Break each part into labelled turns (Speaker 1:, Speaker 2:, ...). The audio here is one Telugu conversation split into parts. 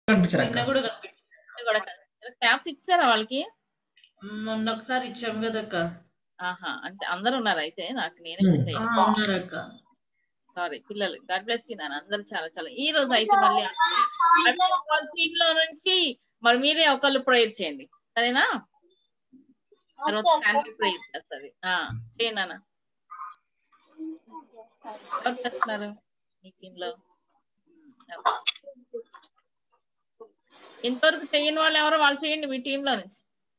Speaker 1: కనిపించరక్క.
Speaker 2: నిన్న కూడా క్యాప్స్ ఇచ్చారా వాళ్ళకి?
Speaker 3: మొన్న ఒకసారి ఇచ్చాము కదక్క.
Speaker 2: ఆహా, అంటే అందరూ ఉన్నారు అయితే, నాకు నేనే మిస్ అయ్యాను.
Speaker 3: ఉన్నారక్క.
Speaker 2: సారీ పిల్లలు, గాడ్ బ్లెస్ యూ నాన్న, అందరూ చాలా చాలా. ఈ రోజు అయితే మళ్ళీ టీమ్ లో నుంచి మరి మీరే ఒకళ్ళు ప్రేయర్ చేయండి, సరేనా? తర్వాత ఫ్యామిలీ ప్రేయర్ చేస్తుంది. చేయండి నాన్న. ఎవరు చేస్తున్నారు మీ టీమ్ లో? ఇంతవరకు చేయని వాళ్ళు ఎవరో వాళ్ళు చేయండి మీ టీమ్ లో నుంచి.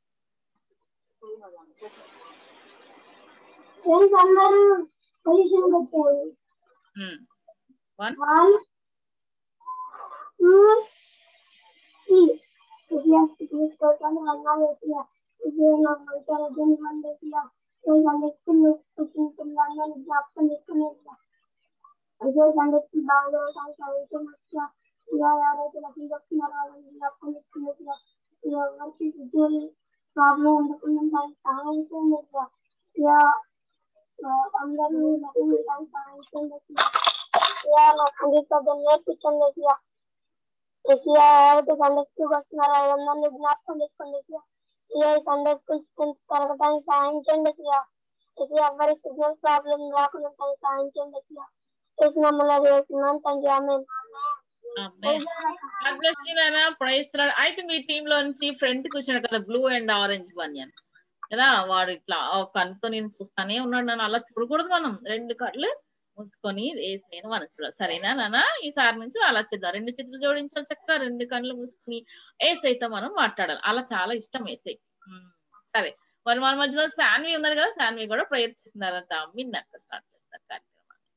Speaker 2: అయితే మీ టీమ్ లో నుంచి ఫ్రంట్ కూర్చున్నాడు కదా, బ్లూ అండ్ ఆరెంజ్ బనియన్ కదా, వాడు ఇట్లా కన్నుతో నేను చూస్తానే ఉన్నాడు. నన్ను అలా చూడకూడదు, మనం 2 కళ్ళు మూసుకొని వేసేను మనం చూడాలి, సరేనా నాన్న? ఈసారి నుంచి అలా చేద్దాం, 2 చేతులు జోడించాలి చక్కగా, 2 కళ్ళు మూసుకుని ఏసైతో మనం మాట్లాడాలి. అలా చాలా ఇష్టం ఏసై. సరే, మరి మన మధ్యలో శాన్వి ఉన్నది కదా, శాన్వి కూడా ప్రేయర్ చేస్తున్నారంట. విన్నాక స్టార్ట్ చేస్తారు కార్యక్రమాన్ని.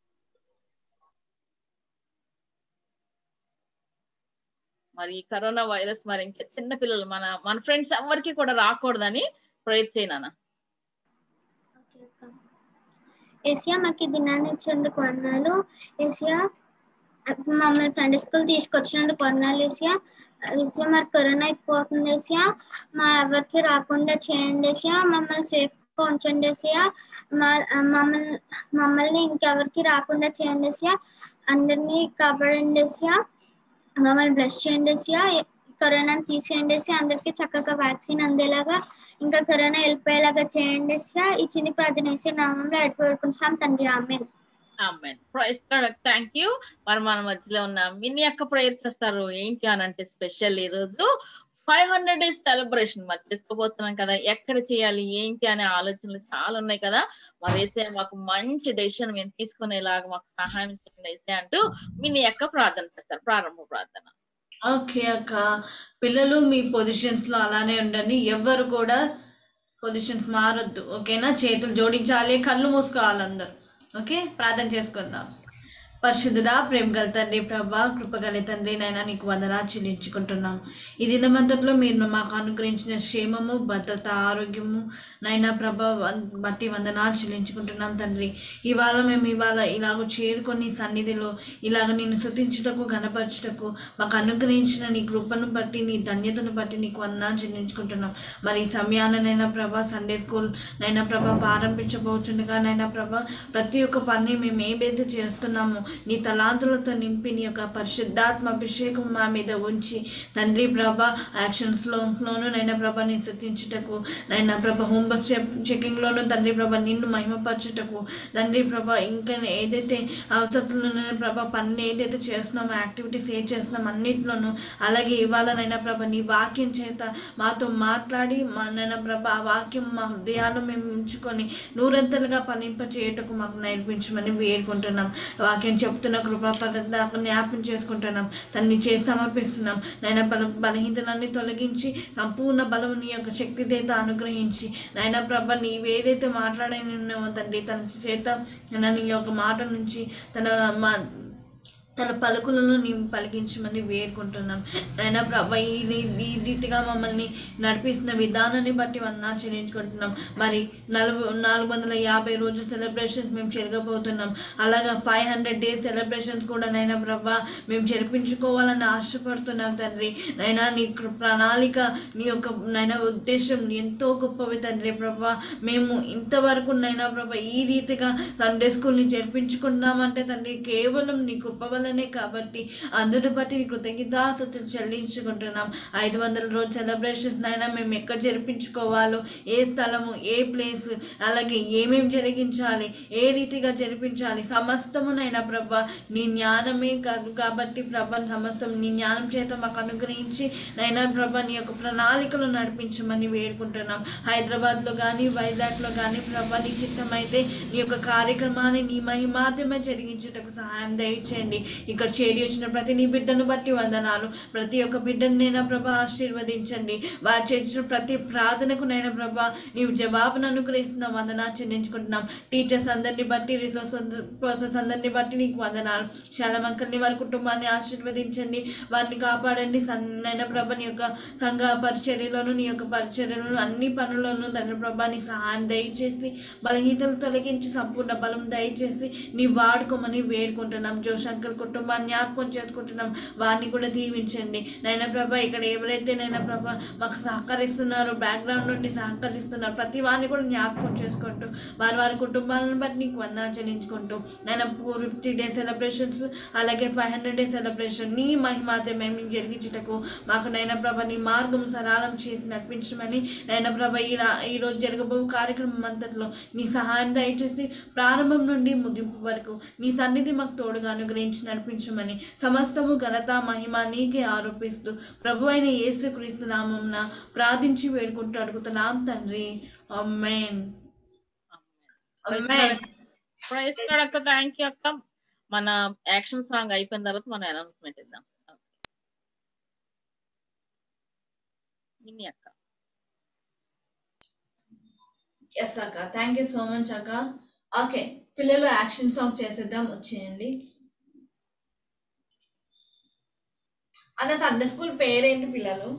Speaker 2: మరి కరోనా వైరస్ మరి ఇంకా చిన్న పిల్లలు మన ఫ్రెండ్స్ ఎవరికి కూడా రాకూడదని ప్రేయర్ చేయనా?
Speaker 4: ఏసియా మాకు దినాన్ని ఇచ్చేందుకు వందనాలు. ఏసియా మమ్మల్ని సండే స్కూల్ తీసుకొచ్చినందుకు వందనాలు. ఏసియా మరి కరోనా అయిపోతుంది. ఏసియా మా ఎవరికి రాకుండా చేయండి. ఏసియా మమ్మల్ని సేఫ్గా ఉంచండి. ఏసియా మమ్మల్ని ఇంకెవరికి రాకుండా చేయండి. ఏసియా అందరినీ కాపాడండి. ఏసియా మమ్మల్ని బ్లెస్ చేయండి. ఏసియా కరోనాని తీసేయండి. అందరికీ చక్కగా వ్యాక్సిన్ అందేలాగా, ఇంకా కరోనా వెళ్ళిపోయేలాగా చేయండి. ఈ చిన్న ప్రార్థన నామంలో ఎడుకుంటున్నాం తండ్రి. ఆమేన్.
Speaker 2: ఆమేన్. Praise Lord. Thank you. మరి మన మధ్యలో ఉన్న మినీ అక్క ప్రేయర్ చేస్తారు. ఏంటి అని అంటే స్పెషల్ ఈ రోజు 500 days సెలబ్రేషన్ మరి చేసుకోబోతున్నాం కదా, ఎక్కడ చేయాలి ఏంటి అనే ఆలోచనలు చాలా ఉన్నాయి కదా. మరి వేసే మాకు మంచి డెసిషన్ మేము తీసుకునేలాగా మాకు సహాయం చేయండి వేసే అంటూ మినీ అక్క ప్రార్థన చేస్తారు. ప్రారంభ ప్రార్థన.
Speaker 3: ఓకే అక్క, పిల్లలు మీ పొజిషన్స్ లో అలానే ఉండండి, ఎవ్వరు కూడా పొజిషన్స్ మారొద్దు, ఓకేనా? చేతులు జోడించాలి, కళ్ళు మూసుకోవాలి అందరు. ఓకే, ప్రార్థన చేసుకుందాం. పరిశుద్ధుడా, ప్రేమ గల తండ్రి, ప్రభా కృపగల తండ్రి, నైనా నీకు వందనాలు చెల్లించుకుంటున్నాం. ఈ దినమంతట్లో మీరు మాకు అనుగ్రహించిన క్షేమము, భద్రత, ఆరోగ్యము నైనా ప్రభా బట్టి వందనాలు చెల్లించుకుంటున్నాం తండ్రి. మేము ఇలాగ చేరుకొని సన్నిధిలో ఇలాగ నేను స్తుతించుటకు, గణపరచుటకు మాకు అనుగ్రహించిన నీ కృపను బట్టి, నీ ధన్యతను బట్టి నీకు వందనాలు చెల్లించుకుంటున్నాం. మరి ఈ సమయానైనా ప్రభా సండే స్కూల్ నైనా ప్రభా ప్రారంభించబోతుండగా నైనా ప్రభా ప్రతి ఒక్క పని మేము ఏదైతే చేస్తున్నామో నీ తలాంతులతో నింపి నీ యొక్క పరిశుద్ధాత్మ అభిషేకం మా మీద ఉంచి తండ్రి ప్రభా యాక్షన్స్లోనూ నైనా ప్రభా నేను స్తుతించుటకు, నైనా ప్రభా హోంవర్క్ చెకింగ్లోనూ తండ్రి ప్రభా నిన్ను మహిమపరచుటకు, తండ్రి ప్రభా ఇంకా ఏదైతే అవసరంలో ప్రభా పని ఏదైతే చేస్తున్నామో, యాక్టివిటీస్ ఏం చేస్తున్నాం అన్నింటిలోనూ, అలాగే ఇవాళనైనా ప్రభా నీ వాక్యం చేత మాతో మాట్లాడి నైనా ప్రభా ఆ వాక్యం మా హృదయాలు మేము ఉంచుకొని నూరంతలుగా ఫలింప చేయటకు మాకు నేర్పించమని వేడుకుంటున్నాం. వాక్యం చెప్తున్న కృపాపదాన్ని జ్ఞాపకం చేసుకుంటున్నాం, తన్ని చేసి సమర్పిస్తున్నాం. నైనా బలహీనతలన్నీ తొలగించి సంపూర్ణ బలం నీ యొక్క శక్తి చేత అనుగ్రహించి నైనా ప్రభ నీవేదైతే మాట్లాడినావో తండ్రి తన చేత నీ యొక్క మాట నుంచి తన పలుకులను నీవు పలికించమని వేడుకుంటున్నాం. నైనా ప్రభ ఈ రీతిగా మమ్మల్ని నడిపిస్తున్న విధానాన్ని బట్టి వందనాలు చెల్లించుకుంటున్నాం. మరి 450 రోజుల సెలబ్రేషన్స్ మేము జరగబోతున్నాం. అలాగా 500 days సెలబ్రేషన్స్ కూడా నైనా ప్రభ మేము జరిపించుకోవాలని ఆశపడుతున్నాం తండ్రి. నైనా నీ ప్రణాళిక, నీ యొక్క నైనా ఉద్దేశం ఎంతో గొప్పవి తండ్రి ప్రభ. మేము ఇంతవరకు నైనా ప్రభ ఈ రీతిగా సండే స్కూల్ని జరిపించుకున్నామంటే తండ్రి కేవలం నీ గొప్ప వల్ల వలనే కాబట్టి అందును బట్టి కృతజ్ఞతాస్తుతులు చెల్లించుకుంటున్నాం. 500 రోజు సెలబ్రేషన్స్ అయినా మేము ఎక్కడ జరిపించుకోవాలో, ఏ స్థలము, ఏ ప్లేస్, అలాగే ఏమేమి జరిగించాలి, ఏ రీతిగా జరిపించాలి, సమస్తమునైనా ప్రభా నీ జ్ఞానమే కాదు కాబట్టి ప్రభా సమస్తం నీ జ్ఞానం చేత మాకు అనుగ్రహించి నైనా ప్రభా నీ యొక్క ప్రణాళికలు నడిపించమని వేడుకుంటున్నాం. హైదరాబాద్లో కానీ వైజాగ్లో కానీ ప్రభా నీ చిత్తమైతే నీ యొక్క కార్యక్రమాన్ని నీ మహిమాత్యమే జరిగించుటకు సహాయం దయచేయండి. ఇక్కడ చేరి వచ్చిన ప్రతి నీ బిడ్డను బట్టి వందనాలు. ప్రతి ఒక్క బిడ్డను నైనా ప్రభా ఆశీర్వదించండి. వారు చేసిన ప్రతి ప్రార్థనకు నైనా ప్రభా నీవు జవాబును అనుగ్రహిస్తున్న వందనాలు చెల్లించుకుంటున్నాం. టీచర్స్ అందరిని బట్టి, రిసోర్స్ ప్రాసెస్ అందరిని బట్టి నీకు వందనాలు. శాలమంకల్ని వారి కుటుంబాన్ని ఆశీర్వదించండి, వారిని కాపాడండి. నైనా ప్రభా నీ యొక్క సంఘ పరిచర్యలోను, నీ యొక్క పరిచర్యలోను, అన్ని పనులను తండ్రి ప్రభా నీ సహాయం దయచేసి బలహీనతలు తొలగించి సంపూర్ణ బలం దయచేసి నీ వాడుకోమని వేడుకుంటున్నాం. జోషంకర్ కుటుంబాన్ని జ్ఞాపకం చేసుకుంటున్నాం, వారిని కూడా దీవించండి. నైనా ప్రభా ఇక్కడ ఎవరైతే నైనా ప్రభా మాకు సహకరిస్తున్నారో, బ్యాక్గ్రౌండ్ నుండి సహకరిస్తున్నారు, ప్రతి వారిని కూడా జ్ఞాపకం చేసుకుంటూ వారి వారి కుటుంబాలను బట్టి నీకు వందనాలు చెల్లించుకుంటూ నైనా 450 days సెలబ్రేషన్స్ అలాగే 500 days సెలబ్రేషన్ నీ మహిమాతే మేము జరిగించుటకు మాకు నైనా ప్రభా నీ మార్గం సరళం చేసి నడిపించమని నైనా ప్రభా ఈరోజు జరగబో కార్యక్రమం అంతట్లో నీ సహాయం దయచేసి ప్రారంభం నుండి ముగింపు వరకు నీ సన్నిధి మాకు తోడుగా అనుగ్రహించి నడిపించమని సమస్తము ఘనత మహిమ నీకే ఆరోపిస్తూ ప్రభు అయిన యేసుక్రీస్తు నామమున ప్రార్థించి వేడుకుంటూ అడుగుతున్నాం తండ్రి. ఆమేన్. ఆమేన్.
Speaker 2: అక్క థ్యాంక్ యూ అక్క. మన యాక్షన్ సాంగ్ అయిపోయిన తర్వాత మనం అనౌన్స్మెంట్ ఇద్దాం. అక్క
Speaker 3: ఎస్ అక్క, థ్యాంక్ యూ సో మచ్ అక్క. ఓకే పిల్లలు యాక్షన్ సాంగ్ చేసేద్దాం, వచ్చేయండి. అన్న సండే స్కూల్ పేరేంటి పిల్లలు?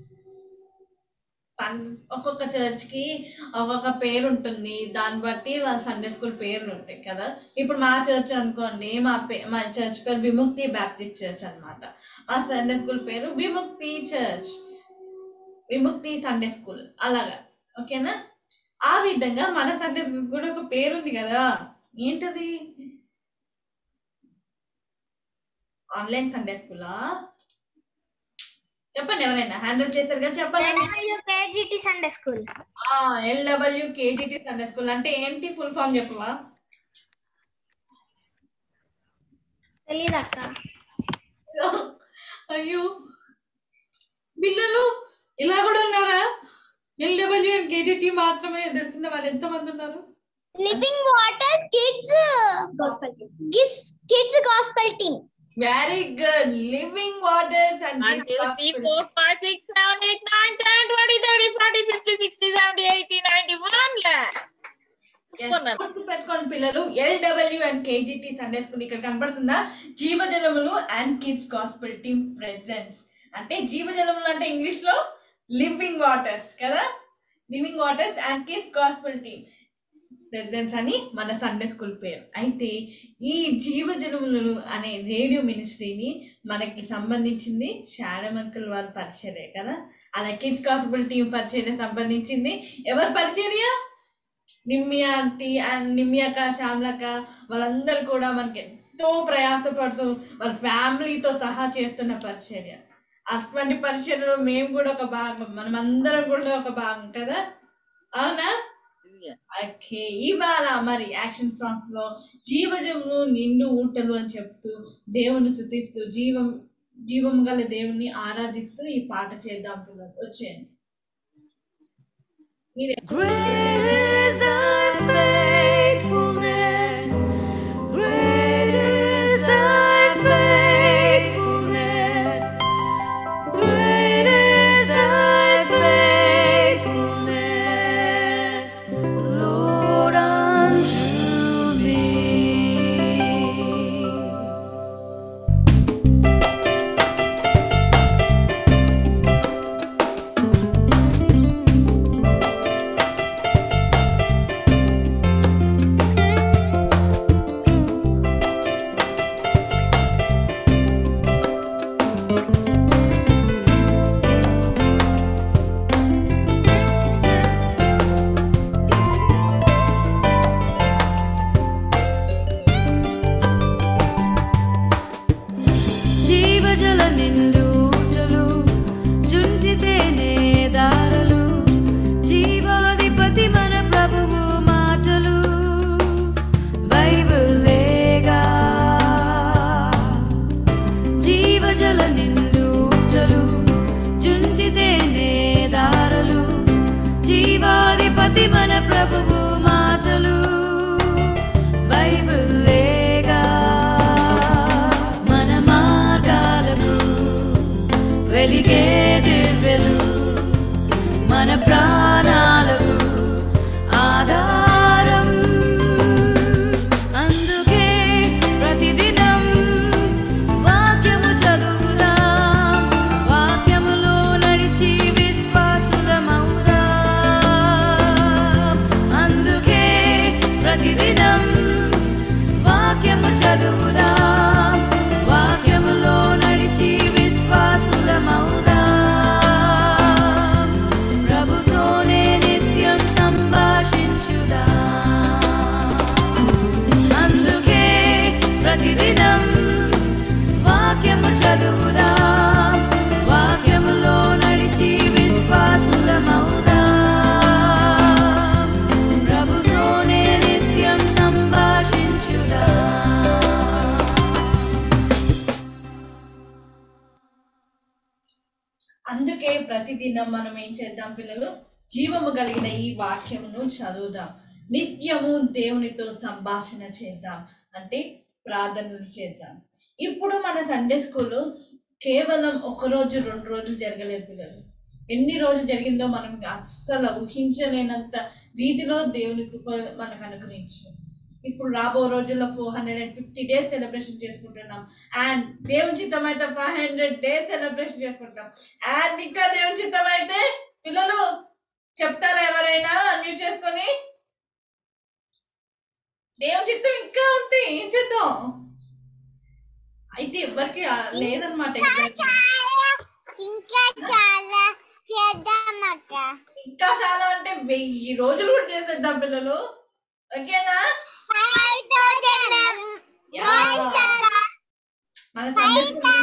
Speaker 3: ఒక్కొక్క చర్చ్కి ఒక్కొక్క పేరు ఉంటుంది, దాన్ని బట్టి వాళ్ళ సండే స్కూల్ పేర్లు ఉంటాయి కదా. ఇప్పుడు మా చర్చ్ అనుకోండి, మా చర్చ్ పేరు విముక్తి బ్యాప్టిస్ట్ చర్చ్ అనమాట. మా సండే స్కూల్ పేరు విముక్తి చర్చ్, విముక్తి సండే స్కూల్, అలాగా. ఓకేనా? ఆ విధంగా మన సండే స్కూల్ కూడా ఒక పేరు ఉంది కదా, ఏంటది? ఆన్లైన్ సండే స్కూలా? చెప్పండి, ఎవరైనా హ్యాండిల్ చేశారు కదా, చెప్పండి.
Speaker 4: KGT Sunday school.
Speaker 3: LWKGT Sunday school అంటే ఏంటి? ఫుల్ ఫామ్ చెప్పవా?
Speaker 4: తెలీదక్క.
Speaker 3: అయ్యో పిల్లలు ఇలా కూడా ఉన్నారా? LWKGT మాత్రమే తెలిసిన వాళ్ళు ఎంతమంది ఉన్నారు?
Speaker 4: Living water kids gospel team.
Speaker 3: Very good. Living waters and
Speaker 2: 1 2 3 4 5 6 7 8 9 10 20 30 40 50 60 70 80 91
Speaker 3: పెట్టుకోండి పిల్లలు. LWKGT సండే స్కూల్ ఇక్కడ కనబడుతుందా? జీవజలములు and kids gospel team presence. అంటే జీవజలములు అంటే ఇంగ్లీష్ లో లివింగ్ వాటర్స్ కదా, living waters and kids gospel team presence అని మన సండే స్కూల్ పేరు. అయితే ఈ జీవజలములను అనే రేడియో మినిస్ట్రీని మనకి సంబంధించింది శాలమంకల్ వారి పరిచర్య కదా. అలా కిడ్స్ గాస్పెల్ టీమ్ పరిచర్య సంబంధించింది ఎవరి పరిచర్య? నిమ్మియా ఆంటీ అండ్ నిమ్మియక్క, శ్యామలక్క, వాళ్ళందరూ కూడా మనకి ఎంతో ప్రయాసపడుతూ వాళ్ళ ఫ్యామిలీతో సహా చేస్తున్న పరిచర్య. అటువంటి పరిచర్యలో మేము కూడా ఒక భాగం, మనమందరం కూడా ఒక భాగం కదా, అవునా? ఓకే, ఇవాళ మరి యాక్షన్ సాంగ్ లో జీవజమును నిండు ఊటలు అని చెప్తూ దేవుని స్తుతిస్తూ జీవం గల దేవుని ఆరాధిస్తూ ఈ పాట చేద్దాం పిల్లలు, వచ్చేయండి.
Speaker 1: Great is thy faithfulness, great is thy faithfulness, great is thy faithfulness, Lord, unto me. ప్రభువు మాటలు బైబిలేగా మన మార్గాలకు వెలిగే దివ్యలు మన ప్రాణాలకు ఆధారం అందుకే ప్రతిదినం వాక్యము చదువుదాం వాక్యములో నడిచి విశ్వాసులమవుదాం అందుకే ప్రతిదినం వాక్యము చదువుదాం వాక్యములో నడిచి విశ్వాసులమవుదాం ప్రభుతోనే నిత్యం సంభాషించుదాం అందుకే ప్రతిదినం వాక్యము చదువుదాం వాక్యములో నడిచి విశ్వాసులమవుదాం ప్రభుతోనే నిత్యం సంభాషించుదాం
Speaker 3: అందుకే ప్రతిదినం మనం ఏం చేద్దాం పిల్లలు, జీవము కలిగిన ఈ వాక్యమును చదువుదాం, నిత్యము దేవునితో సంభాషణ చేద్దాం, అంటే ప్రార్థనలు చేద్దాం. ఇప్పుడు మన సండే స్కూల్ కేవలం 1 రోజు 2 రోజులు జరగలేదు పిల్లలు. ఎన్ని రోజులు జరిగిందో మనం అస్సలు ఊహించలేనంత రీతిలో దేవుని కృప మనకు అనుగ్రహించు. ఇప్పుడు రాబో రోజుల్లో 450 డేస్ సెలబ్రేషన్ చేసుకుంటున్నాం. అండ్ దేవుని చిత్తం అయితే 500 డేస్ సెలబ్రేషన్ చేసుకుంటాం. అండ్ ఇంకా దేవుని చిత్తం అయితే పిల్లలు చెప్తారా ఎవరైనా అన్మ్యూట్ చేసుకొని? దేవుని చిత్తం ఇంకా ఉంటే ఏం చేద్దాం? అయితే ఎవరికి లేదనమాట. ఇంకా చాలా అంటే 1000 రోజులు కూడా చేసేద్దాం పిల్లలు. ఓకేనా? మన సండే స్కూల్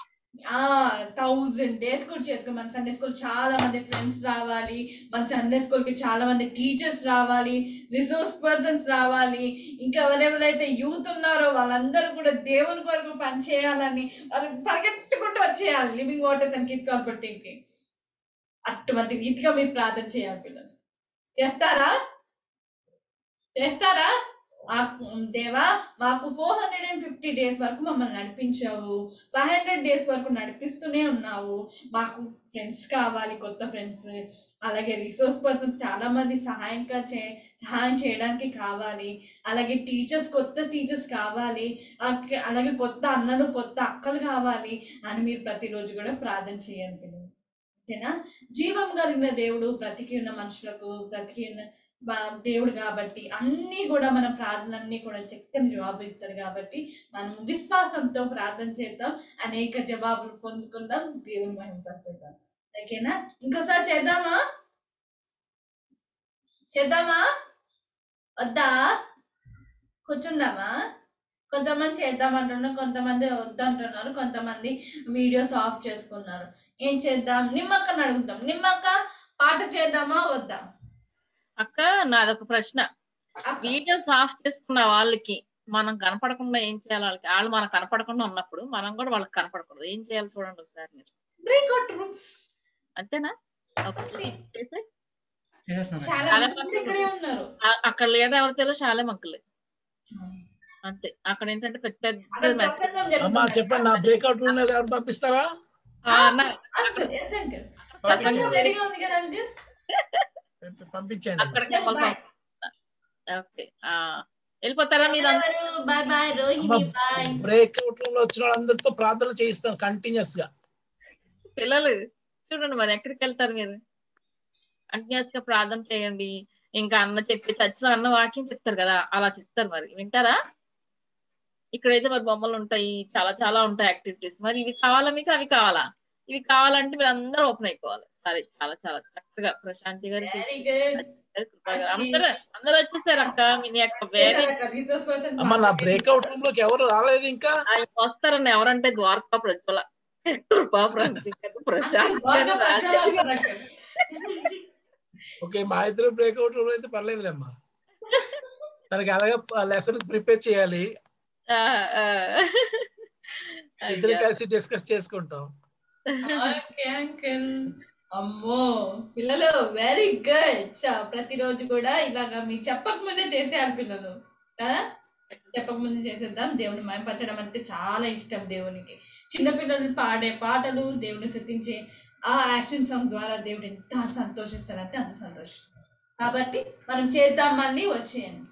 Speaker 3: 1000 డేస్ కూడా చేసుకో. మన సండే స్కూల్ చాలా మంది ఫ్రెండ్స్ రావాలి, మన సండే స్కూల్ కి చాలా మంది టీచర్స్ రావాలి, రిసోర్స్ పర్సన్స్ రావాలి, ఇంకా ఎవరెవరైతే యూత్ ఉన్నారో వాళ్ళందరూ కూడా దేవుని కొరకు పని చేయాలని వాళ్ళు పరిగెట్టుకుంటూ వచ్చేయాలి. లివింగ్ వాటర్ అండ్ కిత్ కాబట్టి అటువంటి రీతిగా మీరు ప్రార్థన చేయాలి పిల్లలు. చేస్తారా? దేవా మాకు 450 డేస్ వరకు మమ్మల్ని నడిపించావు, 500 డేస్ వరకు నడిపిస్తూనే ఉన్నావు. మాకు ఫ్రెండ్స్ కావాలి, కొత్త ఫ్రెండ్స్, అలాగే రిసోర్స్ పర్సన్స్ చాలా మంది సహాయం చేయడానికి కావాలి, అలాగే టీచర్స్ కొత్త టీచర్స్ కావాలి, అలాగే కొత్త అన్నలు కొత్త అక్కలు కావాలి అని మీరు ప్రతిరోజు కూడా ప్రార్థన చేయండి పిల్లలు. ఓకేనా? జీవం కలిగిన దేవుడు బ్రతికి ఉన్న మనుషులకు బ్రతికి ఉన్న దేవుడు కాబట్టి అన్నీ కూడా మన ప్రార్థనలన్నీ కూడా చక్కని జవాబు ఇస్తాడు. కాబట్టి మనం విశ్వాసంతో ప్రార్థన చేద్దాం, అనేక జవాబులు పొందుకుందాం, దేవుని మహిమపరచుదాం. ఓకేనా? ఇంకోసారి చేద్దామా వద్దా? కూర్చుందామా? కొంతమంది చేద్దామంటున్నారు, కొంతమంది వద్దంటున్నారు, కొంతమంది వీడియోస్ ఆఫ్ చేసుకున్నారు. ఏం చేద్దాం? నిమ్మక్కని అడుగుదాం. నిమ్మక్క, పాట చేద్దామా వద్దా?
Speaker 2: అక్క, నాదొక ప్రశ్న. వీడియోస్ ఆఫ్ చేసుకున్న వాళ్ళకి మనం కనపడకుండా ఏం చేయాలి? వాళ్ళు మనకు కనపడకుండా ఉన్నప్పుడు మనం కూడా వాళ్ళకి కనపడకూడదు. ఏం చేయాలి చూడండి ఒకసారి మీరు.
Speaker 3: బ్రేక్అవుట్ రూమ్స్
Speaker 2: అంతేనా?
Speaker 3: ఉన్నారు
Speaker 2: అక్కడ లేదా ఎవరు తెలియదు, చాలా మక్కులే అంతే. అక్కడ ఏంటంటే పెద్ద
Speaker 5: చెప్పండి, నా బ్రేక్అవుట్ రూమ్ ఎవరు పంపిస్తారా? పంపించండి.
Speaker 2: అక్కడికి వెళ్ళిపోతారా మీరు?
Speaker 5: బ్రేక్అవుట్ రూమ్ లో వచ్చిన వాళ్ళందరితో ప్రార్థన చేయిస్తాను కంటిన్యూస్ గా.
Speaker 2: పిల్లలు చూడండి, మరి ఎక్కడికి వెళ్తారు మీరు? కంటిన్యూస్ గా ప్రార్థన చేయండి. ఇంకా అన్న చెప్పి చర్చలో అన్న వాక్యం చెప్తారు కదా, అలా చెప్తారు. మరి వింటారా? ఇక్కడైతే మరి బొమ్మలు ఉంటాయి, చాలా చాలా ఉంటాయి యాక్టివిటీస్. మరి ఇవి కావాలా మీకు? అవి కావాలా? ఇవి కావాలంటే మీరు అందరూ ఓపెన్ అయిపోవాలి. సరే, చాలా చాలా చక్కగా ప్రశాంతి గారికి అందరూ వచ్చేసారు అక్క. మీ అక్క
Speaker 5: అమ్మ, నా బ్రేక్అవుట్ రూమ్ లోకి ఎవరు రాలేదు ఇంకా.
Speaker 2: వస్తారన్న ఎవరంటే ద్వారకా ప్రజ్వల,
Speaker 5: ఓకే, మా ఇద్దరు బ్రేక్అవుట్ రూమ్ అయితే పర్లేదులేమ్మా. తనకి అలాగే లెసన్ ప్రిపేర్ చేయాలి, ఇద్దరు కలిసి డిస్కస్ చేసుకుంటాం.
Speaker 3: అమ్మో పిల్లలు వెరీ గుడ్. ప్రతిరోజు కూడా ఇలాగా మీకు చెప్పకముందే చేసేయాలి పిల్లలు కదా. చెప్పకముందే చేసేద్దాం. దేవుని మయంపరచడం అంటే చాలా ఇష్టం దేవునికి. చిన్నపిల్లలు పాడే పాటలు, దేవుని స్తుతించే ఆ యాక్షన్ సాంగ్ ద్వారా దేవుడు ఎంత సంతోషిస్తాడంటే అంత సంతోషం. కాబట్టి మనం చేద్దాం. మళ్ళీ వచ్చేయండి.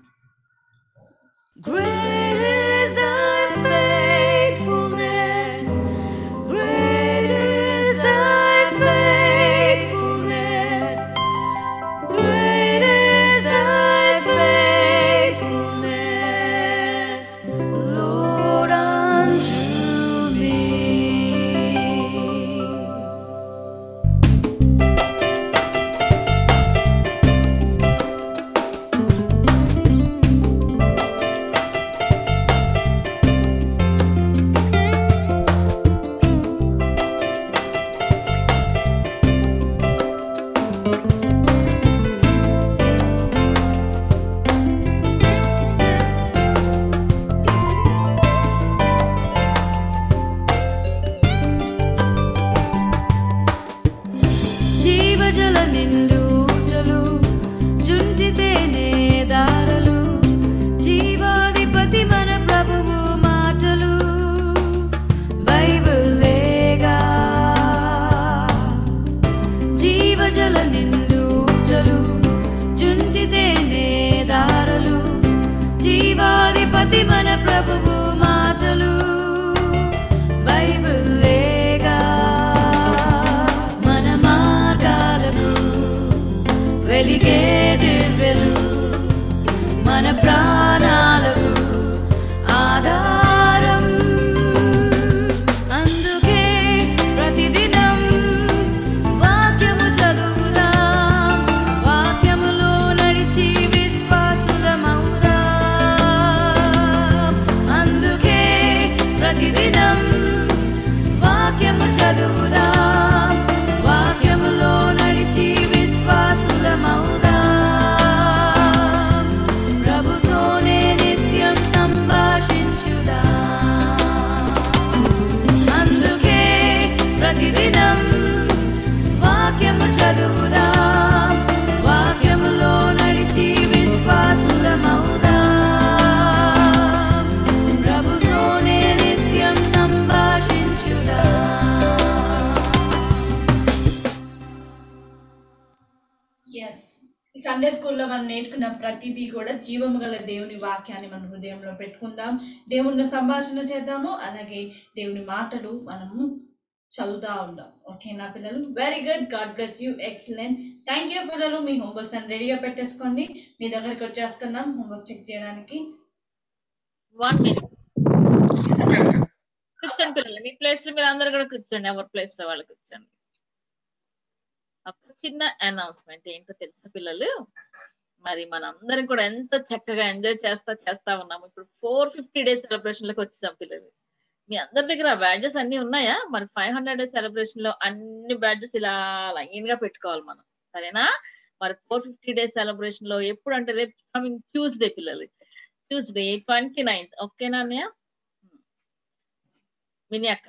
Speaker 1: Great is thy faithfulness. Great is thy faithfulness. Great is thy faithfulness, Lord, unto me. జీవజల నిండుటలు జుంటితేనే దారలు, జీవాధిపతి మన ప్రభువు మాటలు బైబిలేగా. జీవజల నిండుటలు జుంటితేనే దారలు, జీవాధిపతి మన ప్రభువు మాటలు బైబిలేగా. మన మార్గాలకు వెలిగే దివ్యలు, మన ప్రాణాలకు ఆధారం. అందుకే ప్రతిదినం వాక్యము చదువుదాం, వాక్యములో నడిచి విశ్వాసులమవుదాం. అందుకే ప్రతిదినం వాక్యము చదువుదాం, వాక్యములో నడిచి విశ్వాసులమవుదాం. ప్రభుతోనే నిత్యం సంభాషించుదాం. అందుకే ప్రతిదినం వాక్యము చదువుదాం, వాక్యములో నడిచి విశ్వాసులమవుదాం. ప్రభుతోనే నిత్యం సంభాషించుదాం.
Speaker 3: ఎస్, ఈ సండే స్కూల్లో మనం నేర్చుకున్న ప్రతిదీ కూడా జీవము గల దేవుని వాక్యాన్ని మన హృదయంలో పెట్టుకుందాం. దేవుని సంభాషణ చేద్దాము. అలాగే దేవుని మాటలు మనము చదువుతా ఉందాం. ఓకేనా పిల్లలు? Very good. God bless you. Excellent. Thank you పిల్లలు. మీ హోంవర్క్స్ అన్ని రెడీగా పెట్టేసుకోండి. మీ దగ్గరికి వచ్చేస్తున్నాం హోంవర్క్ చెక్ చేయడానికి.
Speaker 2: 1 minute కూర్చోండి పిల్లలు. మీ ప్లేస్ లో మీరు అందరు కూడా కూర్చోండి. ఎవరి ప్లేస్ లో వాళ్ళు కూర్చోండి. ఒక చిన్న అనౌన్స్మెంట్ ఏంటో తెలుసా పిల్లలు? మరి మనందరం కూడా ఎంత చక్కగా ఎంజాయ్ చేస్తా ఉన్నాము. ఇప్పుడు 450 డేస్ సెలబ్రేషన్ లకు వచ్చేసాం పిల్లలు. మీ అందరి దగ్గర బ్యాడ్జెస్ అన్ని ఉన్నాయా? మరి 500 డేస్ సెలబ్రేషన్ లో అన్ని బ్యాడ్జెస్ ఇలా లైన్ గా పెట్టుకోవాలి మనం, సరేనా? మరి 450 డేస్ సెలబ్రేషన్ లో ఎప్పుడు అంటే రేపు కమింగ్ ట్యూస్డే పిల్లలు, ట్యూస్డే 29th. ఓకేనా అన్నయ్య? మినీ అక్క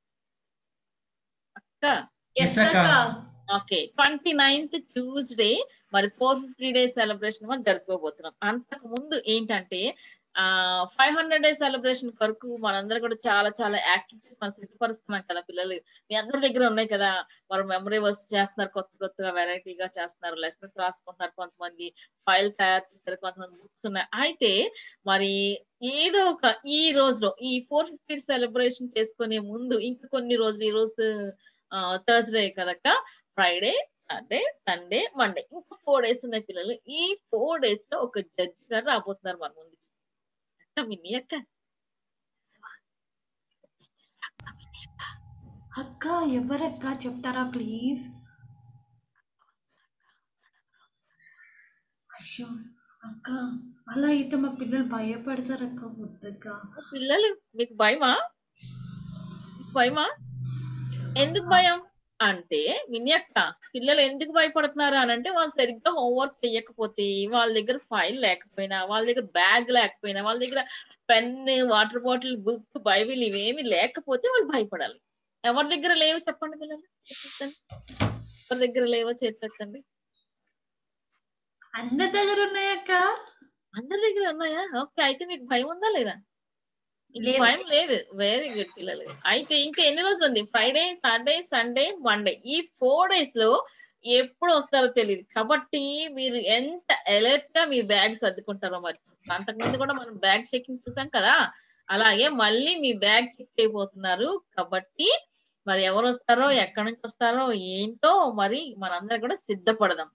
Speaker 3: ఎస్ అక్క.
Speaker 2: ఓకే, 29th ట్యూస్డే మరి 450 డేస్ సెలబ్రేషన్ మనం జరుపుకోబోతున్నాం. అంతకు ముందు ఏంటంటే 500 డేస్ సెలబ్రేషన్ వరకు మనందరం కూడా చాలా చాలా యాక్టివిటీస్ మనం సిద్ధపరుస్తున్నాం కదా పిల్లలు. మీ అందరి దగ్గర ఉన్నాయి కదా. వారు మెమరీ వర్క్స్ చేస్తున్నారు, కొత్తగా వెరైటీగా చేస్తున్నారు, లెసన్స్ రాసుకుంటున్నారు, కొంతమంది ఫైల్ తయారు చేస్తారు, కొంతమంది బుక్స్ ఉన్నాయి. అయితే మరి ఏదో ఒక ఈ రోజులో ఈ 450 సెలబ్రేషన్ చేసుకునే ముందు ఇంకా కొన్ని రోజులు, ఈ రోజు థర్స్డే కదక్క, ఫ్రైడే, సాటర్డే, సండే, మండే, ఇంకా 4 డేస్ ఉన్నాయి పిల్లలు. ఈ 4 డేస్ లో ఒక జడ్జి గారు రాబోతున్నారు మన ముందు. మినీ అక్క
Speaker 3: అక్క ఎవరక్క చెప్తారా ప్లీజ్? అయ్యో అక్క, అలా అయితే మా పిల్లలు భయపడతారు అక్క. వద్దక్క.
Speaker 2: పిల్లలు మీకు భయమా? ఎందుకు భయం అంటే మినీ అక్క, పిల్లలు ఎందుకు భయపడుతున్నారు అని అంటే వాళ్ళు సరిగ్గా హోంవర్క్ చేయకపోతే, వాళ్ళ దగ్గర ఫైల్ లేకపోయినా, వాళ్ళ దగ్గర బ్యాగ్ లేకపోయినా, వాళ్ళ దగ్గర pen, water bottle, book, Bible ఇవేమి లేకపోతే వాళ్ళు భయపడాలి. ఎవరి దగ్గర లేవు చెప్పండి పిల్లలు, ఎవరి దగ్గర లేవో చేర్చండి.
Speaker 3: అందరి దగ్గర ఉన్నాయక్క.
Speaker 2: అందరి దగ్గర ఉన్నాయా? ఓకే, అయితే మీకు భయం ఉందా లేదా?
Speaker 3: లేదు.
Speaker 2: భయం లేదు. వెరీ గుడ్ పిల్లలు. అయితే ఇంకా ఎన్ని రోజులు ఉంది? Friday, Saturday, Sunday, Monday. ఈ 4 days లో ఎప్పుడు వస్తారో తెలియదు కాబట్టి మీరు ఎంత అలర్ట్ గా మీ బ్యాగ్ సర్దుకుంటారో. మరి అంతకుముందు కూడా మనం బ్యాగ్ చెకింగ్ చూసాం కదా, అలాగే మళ్ళీ మీ బ్యాగ్ చెక్ అయిపోతున్నారు కాబట్టి మరి ఎవరు వస్తారో ఎక్కడి నుంచి వస్తారో ఏంటో మరి మనందరం కూడా సిద్ధపడదాం.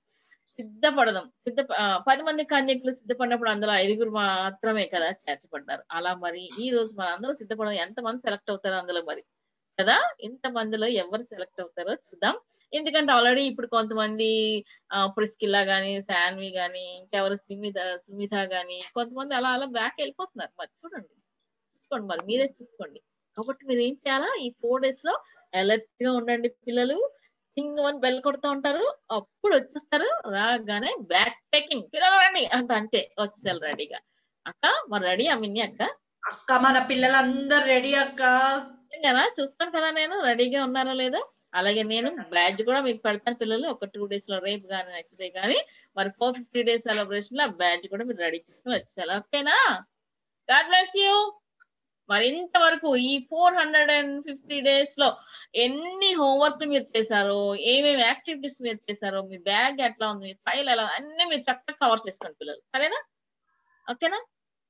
Speaker 2: 10 మంది కన్యకులు సిద్ధపడినప్పుడు అందులో 5 మాత్రమే కదా చేర్చబడ్డారు. అలా మరి ఈ రోజు మన అందరూ సిద్ధపడడం, ఎంతమంది సెలెక్ట్ అవుతారో అందులో మరి కదా, ఇంత మందిలో ఎవరు సెలెక్ట్ అవుతారో చూద్దాం. ఎందుకంటే ఆల్రెడీ ఇప్పుడు కొంతమంది ప్రిస్కిల్లా గానీ, శాన్వి గానీ, ఇంకెవరు సుమిత గానీ కొంతమంది అలా అలా బ్యాక్ వెళ్ళిపోతున్నారు. మరి చూసుకోండి, మరి మీరే చూసుకోండి. కాబట్టి మీరు ఏం చేయాలా, ఈ 4 days లో అలర్ట్ గా ఉండండి పిల్లలు. సింగ్ అని బెల్ కొడుతూ ఉంటారు, అప్పుడు వచ్చేస్తారు. రాగానే బ్యాక్ టేకింగ్ పిల్లలు రండి అంటే వచ్చేసారు రెడీగా. అక్క మరి రెడీ మిన్ని అక్క?
Speaker 3: అక్క మన పిల్లలందరూ రెడీ అక్క.
Speaker 2: నిజంగానా? చూస్తాను కదా నేను రెడీగా ఉన్నారో లేదో. అలాగే నేను బ్యాడ్జ్ కూడా మీకు పెడతాను పిల్లలు. ఒక 2 days లో, రేపు కానీ నెక్స్ట్ డే కానీ మరి 450 days సెలబ్రేషన్ లో బ్యాడ్జ్ కూడా మీరు రెడీ చేసుకుని వచ్చేసారు. ఓకేనా? God bless you. మరి ఇంతవరకు ఈ 450 days లో ఎన్ని హోంవర్క్ మీరు చేశారో, ఏమేమి యాక్టివిటీస్ మీరు చేశారో, మీ బ్యాగ్ ఎట్లా ఉంది, మీ ఫైల్ ఎలా, అన్ని మీరు చక్కగా కవర్ చేసుకోండి పిల్లలు. సరేనా? ఓకేనా?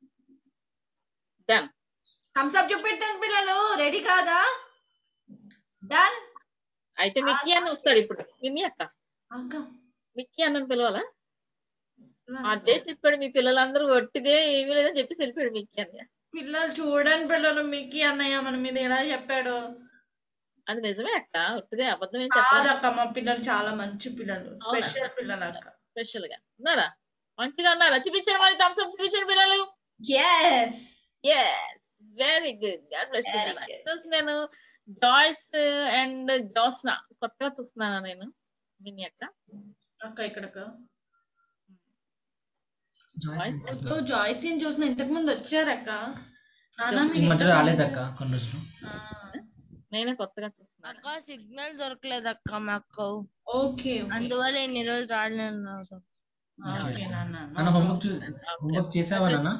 Speaker 2: డన్.
Speaker 3: థమ్స్ అప్ చూపెట్టండి పిల్లలు. రెడీ కాదా? డన్.
Speaker 2: అయితే మిక్కీ అన్న వస్తాడు ఇప్పుడు. మిమ్మీ అక్క,
Speaker 3: అక్క
Speaker 2: మిక్కీ అన్నని పిలవాలా? అదే చెప్పాడు, మీ పిల్లలందరూ ఒట్టిదే ఏమీ లేదని చెప్పి వెళ్ళిపోయాడు మిక్కీ అన్నయ్య.
Speaker 3: పిల్లలు చూడండి పిల్లలు, మిక్కీ అన్నయ్య మన మీద ఎలా చెప్పాడు.
Speaker 2: అది నిజమే అక్క, ఒట్టిదే అబద్ధమే
Speaker 3: కాదక్క, మా పిల్లలు చాలా మంచి పిల్లలు, స్పెషల్ పిల్లలు అక్క.
Speaker 2: స్పెషల్ గా ఉన్నారా? మంచిగా ఉన్నారా? చూపించారు మరి థమ్స్ అప్ చూపించారు పిల్లలు.
Speaker 3: yes
Speaker 2: very good. God bless you. చూసి నేను జాయ్స్ అండ్ జోస్నా కొత్తగా చూస్తున్నాను నేను. మినీ అక్క
Speaker 3: అక్క ఇక్కడ జాయ్స్ చూసిన ఇంతకు ముందు వచ్చారక్క.
Speaker 6: రాలేదక్క కొన్ని రోజులు.
Speaker 2: నేనే కొత్తగా చూస్తున్నాను.
Speaker 1: అక్క సిగ్నల్ దొరకలేదు అక్క మాకు.
Speaker 3: ఓకే
Speaker 1: అందువల్ల ఇన్ని రోజులు రాలేను.
Speaker 6: హోంవర్క్ చేసావా నాన్న?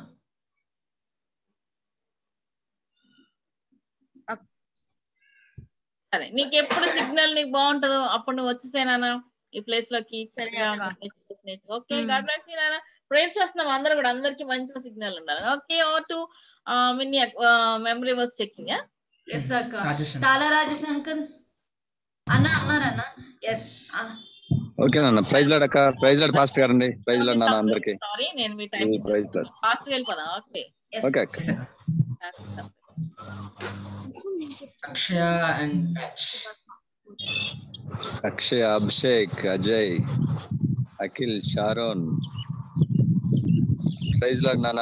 Speaker 2: సరే, నీకు ఎప్పుడు సిగ్నల్ నీకు బాగుంటుందో అప్పుడు నువ్వు వచ్చేసేనా ఈ ప్లేస్ లోకి. ఓకే, గాడ్ బ్లెస్ యు నాన్న. ప్రేయర్ చేస్తున్నాం అందరూ కూడా, అందరికి మంచి సిగ్నల్ ఉండాలి. Okay, are to mini memory verse checking.
Speaker 3: Yes అక్క. తాలా రాజేష్ అంకుల్ అన్న అన్నారన్న. ఎస్
Speaker 7: ఓకే నాన్న. ప్రైజ్ లాడ్ అక్క. ప్రైజ్ లాడ్ ఫాస్ట్ గారండి. ప్రైజ్ లాడ్ నాన్న అందరికి.
Speaker 2: సారీ నేను మీ టైం
Speaker 7: ప్రైజ్ లాడ్
Speaker 2: ఫాస్ట్ గా వెళ్ళిపోదాం. ఓకే
Speaker 7: ఓకే అక్క.
Speaker 6: Akshaya and batch.
Speaker 7: Akshay, Abhishek, Ajay, Akhil, Sharon. Praise Lord నాన్న.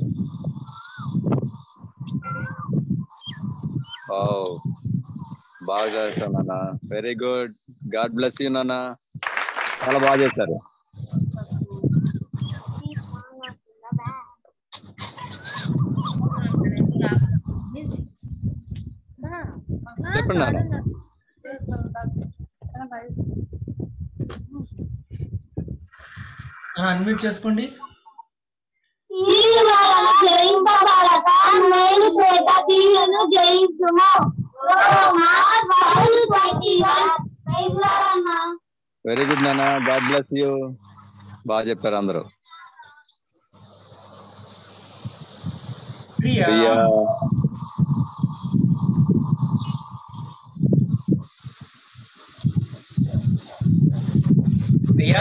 Speaker 7: బాగా చేస్తాను నాన్న. Very good. God bless you నాన్న. చాలా బాగా చేస్తారు. చెప్పండి నాన్న.
Speaker 6: అన్మ్యూట్ చేసుకోండి.
Speaker 7: వెరీ గుడ్ నాన్న. God bless you. బాగా చెప్పారు అందరూ. ప్రియా,
Speaker 6: ప్రియా,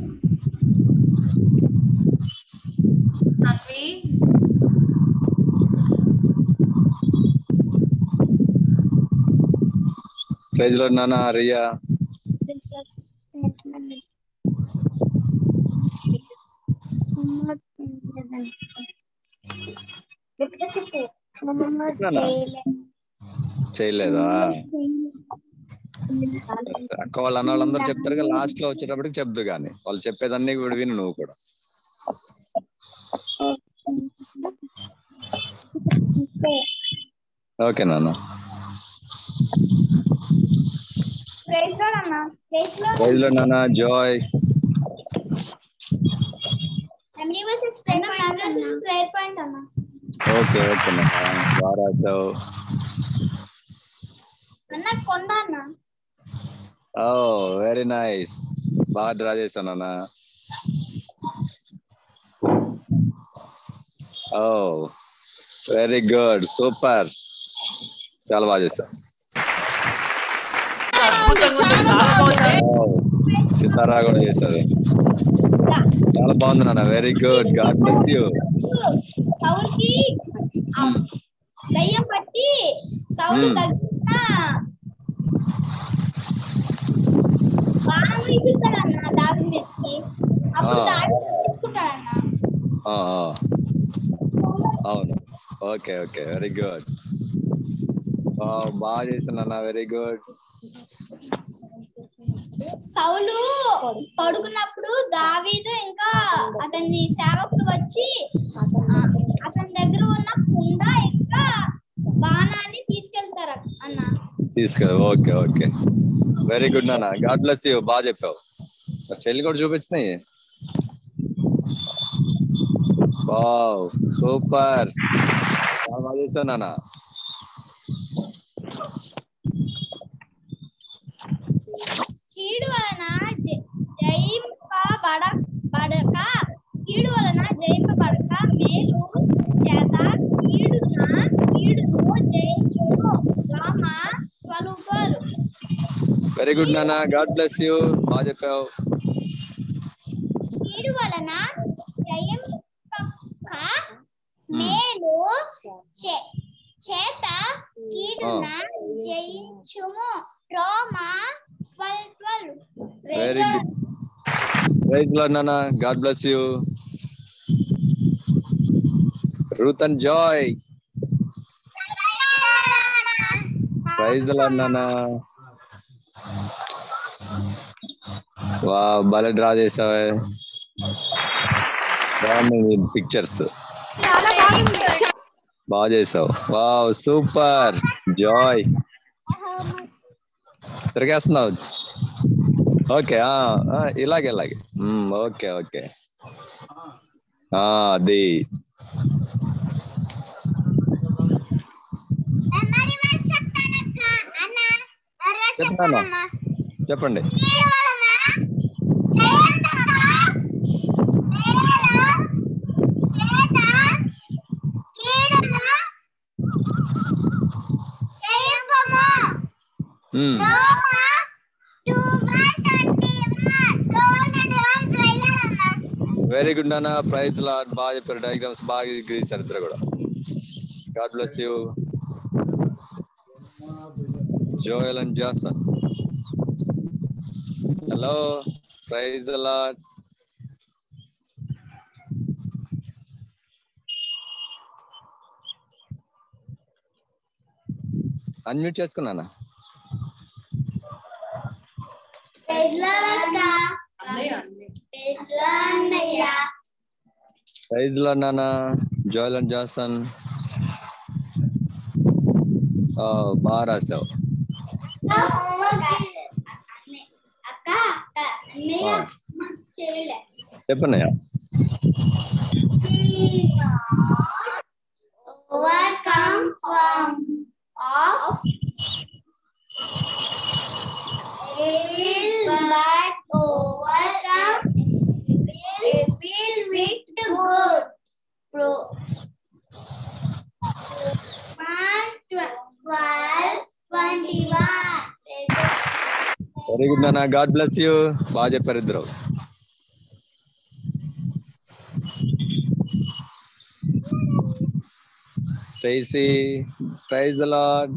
Speaker 3: అన్వి,
Speaker 7: ప్రైజ్ లాడ్ నాన్న. రియా, చేయలేదా? అక్క వాళ్ళు అన్న వాళ్ళందరూ చెప్తారు కదా, లాస్ట్ లో వచ్చేటప్పటికి చెప్దు కానీ వాళ్ళు చెప్పేదాన్ని కూడా విను నువ్వు కూడా. ఓకే నాన్న.
Speaker 4: ప్రైజ్ లార్డ్ అన్న. Praise Lord.
Speaker 7: ప్రైజ్ లార్డ్ నాన్న. Joy.
Speaker 4: Memory verses prayer point అన్న.
Speaker 7: ఓకే ఓకే నాన్న. బాగా రాసావు.
Speaker 4: అన్న కొండ అన్న.
Speaker 7: Oh very nice. బాగా డ్రా చేశాను నాన్న. ఓ వెరీ గుడ్, సూపర్, చాలా బాగా చేశావు. సితారా కూడా చేశారు. చాలా బాగుంది నాన్న. Very good. God bless you.
Speaker 4: సౌల్కి దయ్యం పట్టి సౌలు తగ్గిన బాణం వేసుకుంటాడన్న దావి మీదకి. అప్పుడు దావి తెచ్చుకుంటాడన్న.
Speaker 7: అవును. Okay okay very good. బాగా చేశానన్నా. Very good.
Speaker 4: సౌలు పడుకున్నప్పుడు దావీదు ఇంకా అతని సేవకులు వచ్చి అతని దగ్గర ఉన్న కుండ ఇంకా బాణాన్ని తీసుకెళ్తారు అన్న.
Speaker 7: ఓకే ఓకే వెరీ గుడ్ నాన్న. God bless you. బాగా చెప్పావు. చెల్లి కూడా చూపించినాయి. వావ్ సూపర్, చాలా బాగా చేశావు నాన్న.
Speaker 4: కీడు వలన జయింపబడక మేలు చేత కీడును జయించును. రామ 12.
Speaker 7: వెరీ గుడ్ నాన్న. God bless you. బాగా చెప్పావు.
Speaker 4: కీడు వలన జయింపక మేలు చేత కీడున జయించుము. రోమ 12.
Speaker 7: Very good. ప్రైజ్ లార్డ్ నాన్న. God bless you. Ruth and Joy. Praise Lord నాన్న. వా భలే డ్రా చేసావే. బాగున్నాయి పిక్చర్స్. బాగా చేసావు. Wow super. జాయ్ తిరిగేస్తున్నావు. ఓకే ఇలాగే ఓకే ఓకే అది చెప్తాను. చెప్పండి. వెరీ గుడ్ నాన్న. Praise Lord. బాగా చెప్పారు. డయాగ్రామ్స్ బాగా గీసారు ఇద్దరు కూడా. God bless you. Joel and Jason. Hello. Praise the Lord. Unmute చేసుకున్నానా? ప్రైజ్ లార్డ్ నాన్న. Joel and Jason. బాగా రాసావు. చెప్పన్నయ్యా.
Speaker 4: Overcome from of evil, but overcome evil with good. Romans 12:21.
Speaker 7: Very good నాన్న. God bless you. బాగా చెప్పారు ఇద్దరు. Stacy. Praise the Lord.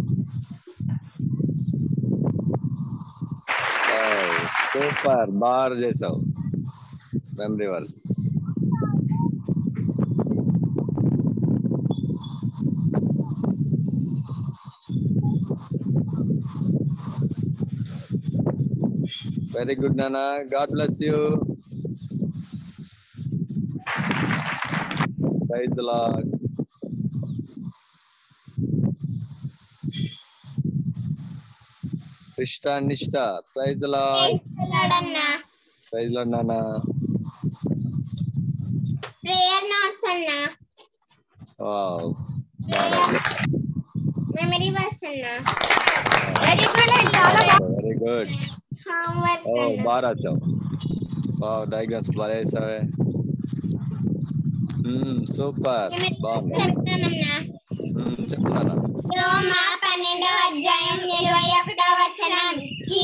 Speaker 7: Super, బాగా చేసావు. Memory verse. వెరీ గుడ్ నాన్న. God bless you. Praise the Lord. Krishna Nishta praise the Lord. Praise Lord నాన్న.
Speaker 8: ప్రేయర్ నోట్స్ అన్న.
Speaker 7: వావ్
Speaker 8: మెమరీ వర్స్ అన్న.
Speaker 7: Very good.
Speaker 8: హోంవర్క్
Speaker 7: ఓ
Speaker 8: అన్న.
Speaker 7: బాగా రాసావు. వావ్ డయాగ్రామ్స్ బాగా వేసావే. సూపర్ బాగుంది.
Speaker 8: చెప్తానన్నా.
Speaker 7: చెప్తానా.
Speaker 8: రోమా 12వ అధ్యాయం 21వ వచనం.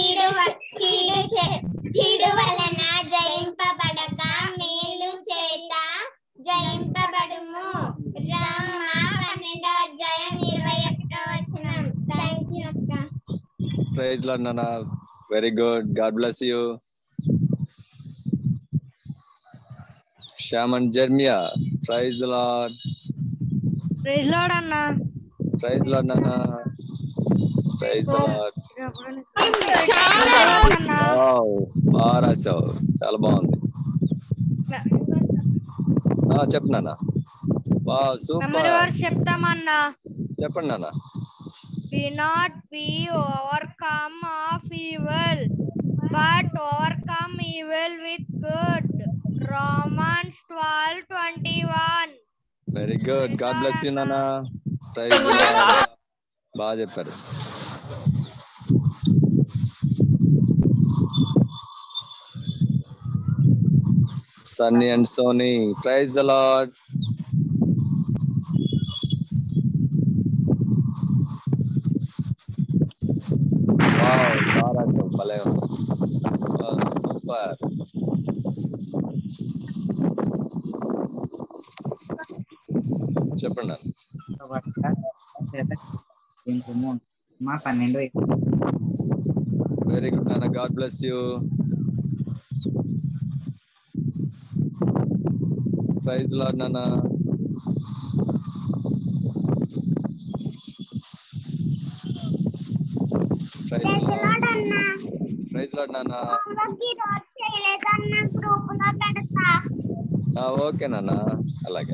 Speaker 8: కీడు వలన జయింపబడక మేలు చేత జయింపబడుము. రోమా 12వ అధ్యాయం 21వ వచనం. థ్యాంక్ యూ అక్క.
Speaker 7: ప్రైజ్ లార్డ్ నాన్న. Very good. God bless you. Shyam and Jeremiah praise the Lord.
Speaker 1: Praise Lord అన్న.
Speaker 7: ప్రైజ్ లార్డ్ నాన్న. Praise the Lord. వావ్ బాగా రాసావు. చాలా బాగుంది. చెప్పు నాన్న. Wow
Speaker 1: memory
Speaker 7: super.
Speaker 1: వర్స్ చెప్తామన్నా.
Speaker 7: చెప్పండి నాన్న.
Speaker 1: Be not be overcome of evil, but overcome evil with good. Romans 12:21.
Speaker 7: Very good. God bless you నాన్న. Praise the Lord. బాగా చెప్పారు. Sunny and Sony praise the Lord. Wow బాగా రాసావు. భలే ఉంది. సూపర్. చెప్పండి నాన్న.
Speaker 9: మా 12
Speaker 7: వెరీ గుడ్ నాన్న. God bless you. Praise Lord నాన్న. ప్రైజ్ లార్డ్ నాన్న. ఓకే నాన్న. అలాగే.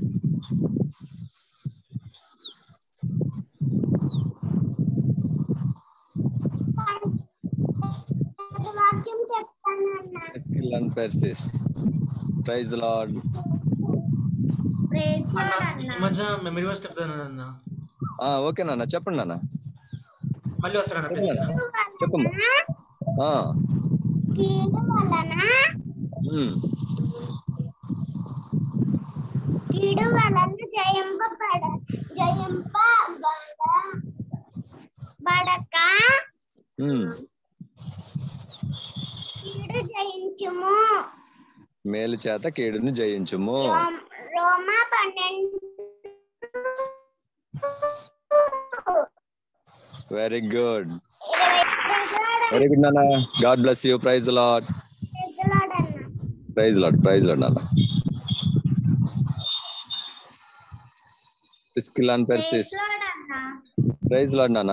Speaker 7: Skill and Persis. Praise Lord.
Speaker 8: Praise Lord
Speaker 6: ఈ
Speaker 8: అన్న.
Speaker 6: మధ్య మెమరీ వర్స్ చెప్తాను అన్న.
Speaker 7: ఓకే నాన్న. చెప్పండి నాన్న.
Speaker 6: మళ్ళీ వస్తారన్న.
Speaker 7: చెప్పమ్మా.
Speaker 8: కీడు వలన జయింపబడక కీడు జయించుము.
Speaker 7: మేలు చేత కీడుని జయించుము.
Speaker 8: రోమా 12.
Speaker 7: Very good. వెరీ గుడ్ నాన్న. God bless you. Praise Lord. Praise Lord. Praise Lord నాన్న. Skill and Persis. Praise Lord నాన్న.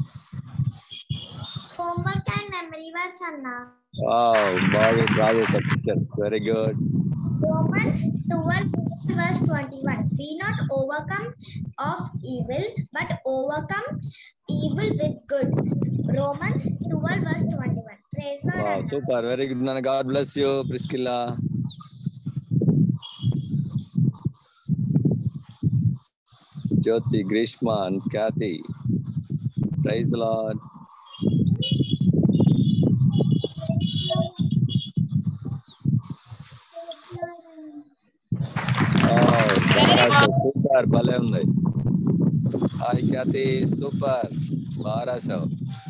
Speaker 8: హోంవర్క్ అండ్ మెమరీ వర్స్ అన్న.
Speaker 7: వావ్ బాగా బాగా చెప్పారు. Very good.
Speaker 8: Romans 12:21. Be not overcome of evil, but overcome evil with good. Romans 12:21. Praise Lord.
Speaker 7: Wow super. Very good నాన్న. God bless you Priscilla. Jyothi, Greeshma and Khyathi. Praise the Lord. Super. భలే ఉంది. హాయ్ ఖ్యాతి. సూపర్. బాగా రాసావు.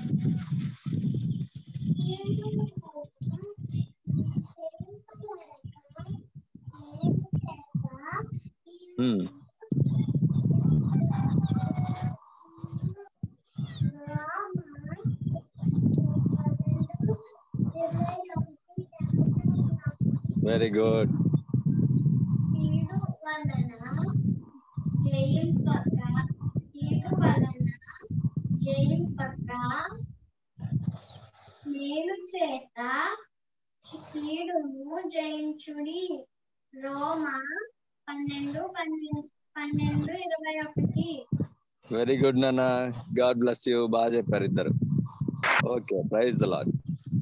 Speaker 7: Very good.
Speaker 8: మేలు చేత కీడును జయించుడి. రోమా 12:21.
Speaker 7: వెరీ గుడ్ నాన్న. God bless you. బాగా చెప్పారు ఇద్దరు. Okay, praise the Lord.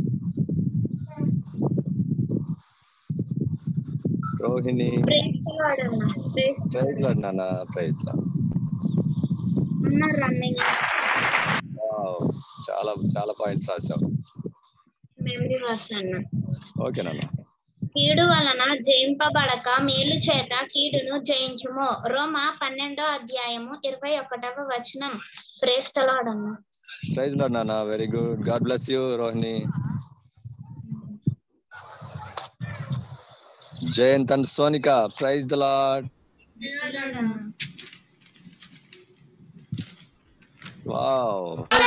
Speaker 7: Rohini, praise Lord నాన్న, ప్రైజ్ లార్డ్. చాలా చాలా పాయింట్స్ రాశావు. ఓకే నాన్న.
Speaker 8: కీడు వలన జయింపబడక మేలు చేత కీడును జయించుము. రోమా 12:21. ప్రైజ్ ది లార్డ్ అన్న.
Speaker 7: ప్రైజ్ లార్డ్ నాన్న, very good. God bless you Rohini. Jayanth and Sonika, praise the Lord. Wow,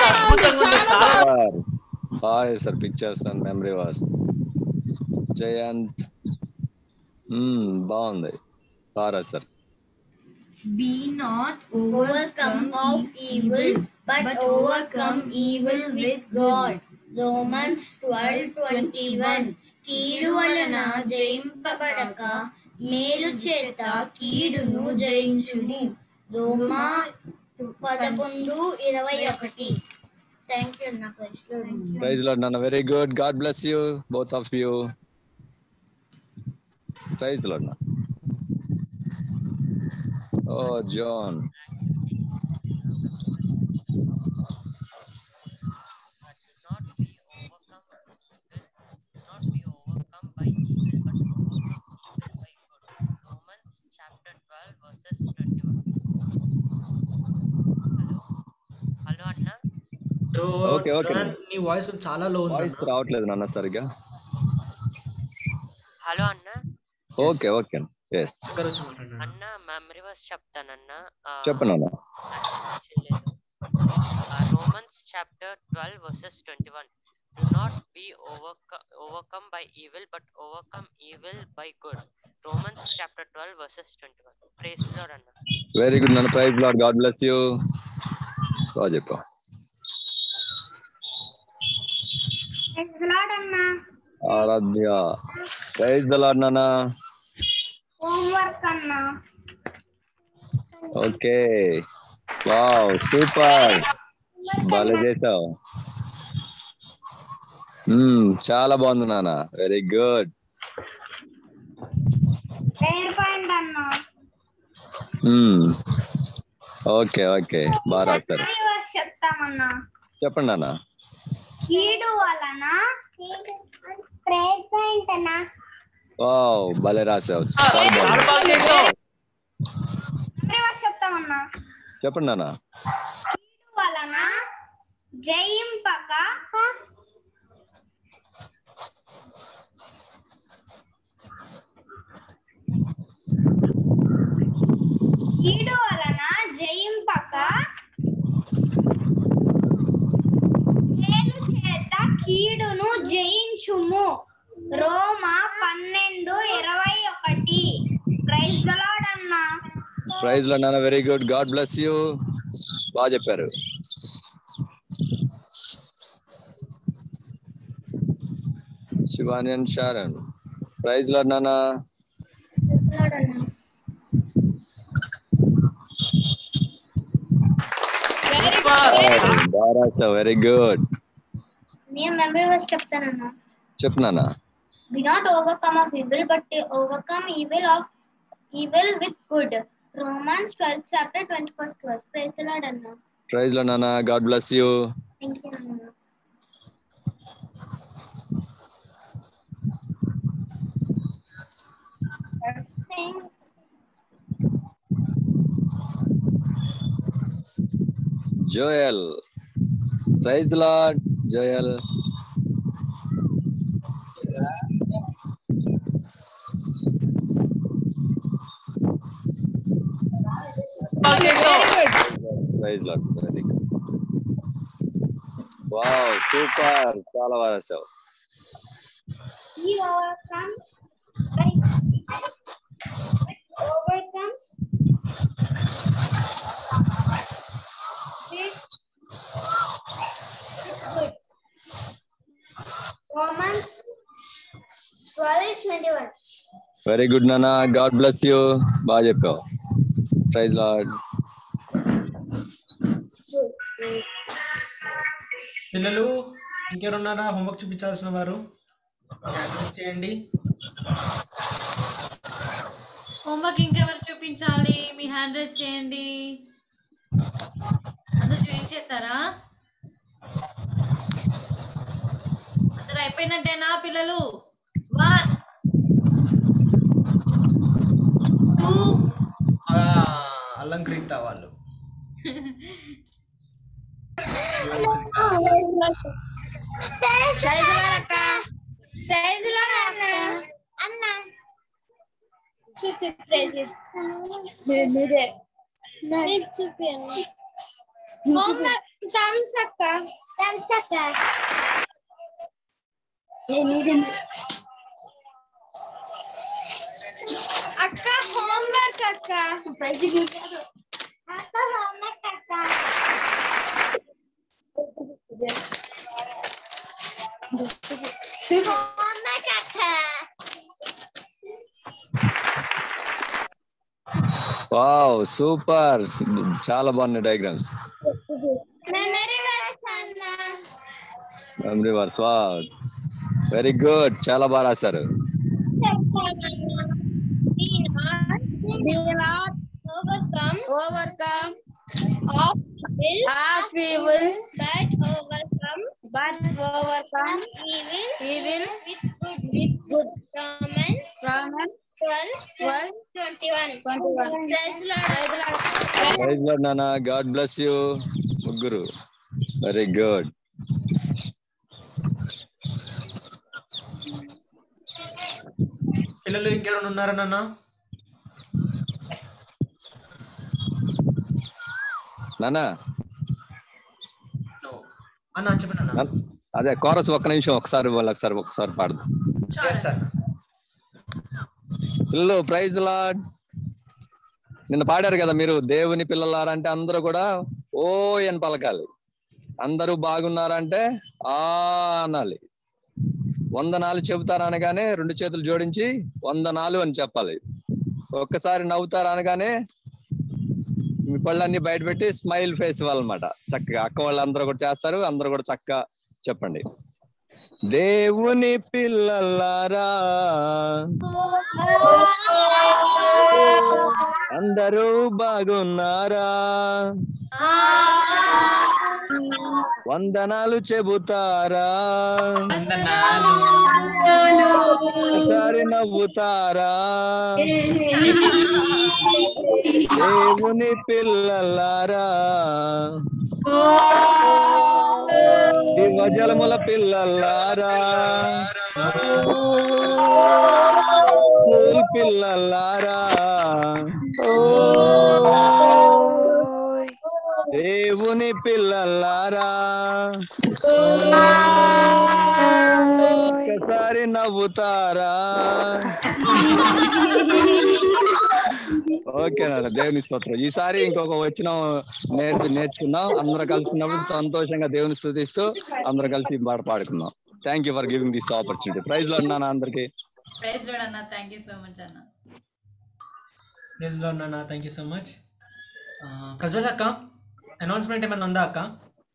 Speaker 7: boy sir, pictures and memory verse. Jayanth బాగుంది. బాగా sir.
Speaker 10: Be not overcome of evil, but overcome evil with God. Romans 12:21. కీడు వలన జయింపబడక మేలు చేత కీడును జయించుము. రోమా 11:21. థ్యాంక్ యూ అన్న.
Speaker 7: ప్రైజ్ లార్డ్ నాన్న, very good. God bless you both of you. Praise Lord నాన్న. Oh John, okay okay.
Speaker 6: నీ వాయిస్ చాలా లో ఉంది.
Speaker 7: వాయిస్ రావట్లేదు నాన్న సరిగా.
Speaker 11: హలో అన్న.
Speaker 7: ఓకే ఓకే
Speaker 11: అన్న, మెమరీ వర్స్ చెప్తానన్నా.
Speaker 7: చెప్పండి.
Speaker 11: Romans chapter 12:21. Do not be overcome by evil, but overcome evil by good. Romans chapter 12:21. Praise the Lord అన్న.
Speaker 7: వెరీ గుడ్ నాన్న, praise Lord. God bless you. బాగా చెప్పు.
Speaker 8: ప్రైజ్ ది లార్డ్ అన్న.
Speaker 7: ఆరాధ్య, ప్రైజ్ ద లార్డ్ నాన్న.
Speaker 8: హోంవర్క్ అన్న.
Speaker 7: ఓకే, వావ్, సూపర్, బాగా చేసావు. చాలా బాగుంది నాన్న, వెరీ గుడ్.
Speaker 8: పాయింట్ అన్న.
Speaker 7: ఓకే ఓకే, బాగా రాశారు.
Speaker 8: చెప్తామన్నా.
Speaker 7: చెప్పండి నాన్న.
Speaker 8: కీడు వలన ప్రైజ్ పాయింట్ అన్న.
Speaker 7: వావ్, భలే రాసావు, చాలా బాగుంది.
Speaker 8: చెప్తామన్నా.
Speaker 7: చెప్పండి నాన్న.
Speaker 8: కీడు వలన జయింపక కీడు వలన జయింపక మేలు చేత కీడును జయించుము. రోమా 12:21. ప్రైజ్ ది లార్డ్ అన్న.
Speaker 7: ప్రైజ్ లార్డ్ నాన్న, very good. God bless you. బాగా చెప్పారు. Shivani and Sharon, praise Lord నాన్న. Very good.
Speaker 8: నేను మెమరీ వర్స్ చెప్తానన్నా.
Speaker 7: చెప్పు నాన్న.
Speaker 8: Be not overcome of evil, but overcome evil with good. Romans 12:21. Praise the Lord Anna.
Speaker 7: Praise Lord Anna. God bless you.
Speaker 8: Thank you Anna.
Speaker 7: Joel. Praise the Lord, Joel. Praise Lord. Very good. Wow, super. Chala varasav.
Speaker 8: He overcome Romans 12:21.
Speaker 7: Very good, Nana. God bless you. Baga cheppavu. Praise Lord.
Speaker 6: పిల్లలు ఇంకెవరున్నారా హోంవర్క్ చూపించాల్సిన వారు చేయండి.
Speaker 3: హోంవర్క్ ఇంకెవరు చూపించాలి? మీ హ్యాండ్ రైజ్ చేయండి. అందరూ జాయిన్ చేస్తారా? అందరు అయిపోయినట్టేనా పిల్లలు? 1 2
Speaker 6: అలంకరిత వాళ్ళు
Speaker 8: చూపి ప్రైజ్ చూపి అక్క హోంవర్క్ అక్క ప్రైజ్ అక్క హోంవర్క్ అక్క హోంవర్క్ అక్క.
Speaker 7: వావ్ సూపర్, చాలా బాగున్నాయి diagrams. Memory verse, wow very good, చాలా బాగా రాశారు.
Speaker 8: Overcome of evil, but overcome evil with good. Romans 12:21. Praise Lord.
Speaker 7: Praise Lord నాన్న, గాడ్ బ్లెస్ యూ ముగ్గురు, వెరీ గుడ్.
Speaker 6: పిల్లలు ఇంకెవరు ఉన్నారా నాన్న?
Speaker 7: నానా
Speaker 6: అన్న చెప్పండి.
Speaker 7: అదే కోరస్ ఒక్క నిమిషం ఒకసారి పాడదు. పిల్లలు ప్రైజ్ లార్డ్. నిన్న పాడారు కదా మీరు, దేవుని పిల్లలారంటే అందరూ కూడా ఓ అని పలకాలి. అందరూ బాగున్నారంటే ఆ అనాలి. వందనాలు చెబుతారు అనగానే 2 చేతులు జోడించి వందనాలు అని చెప్పాలి. ఒక్కసారి నవ్వుతారు అనగానే మీ పళ్ళన్నీ బయట పెట్టి స్మైల్ ఫేస్ వాళ్ళనమాట. చక్కగా అక్క వాళ్ళందరూ కూడా చేస్తారు. అందరూ కూడా చక్కగా చెప్పండి, దేవుని పిల్లలారా అందరూ బాగున్నారా, వందనాలు చెబుతారా, ఒకసారి నవ్వుతారా, దేవుని పిల్లలారా జీవజలముల పిల్లలారా, స్కూల్ పిల్లలారా, దేవుని పిల్లలారా ఒక్కసారి నవ్వుతారా. ఓకే నాన్న, దేవుని స్తోత్రం. ఈసారి ఇంకొక వచ్చిన నేర్చుకున్నాం. అందరూ కలిసినప్పుడు సంతోషంగా దేవుని స్తుతిస్తూ అందరూ కలిసి పాడుకుందాం. Thank you for giving this opportunity. Praise లో ఉన్నాను అందరికి.
Speaker 3: ప్రైజ్ లార్డ్ అన్న, థ్యాంక్ యూ సో మచ్ అన్న.
Speaker 6: ప్రైజ్ లార్డ్ నాన్న, thank you so much. Prajwal అక్క, అనౌన్స్మెంట్ ఏమైనా ఉందా అక్క?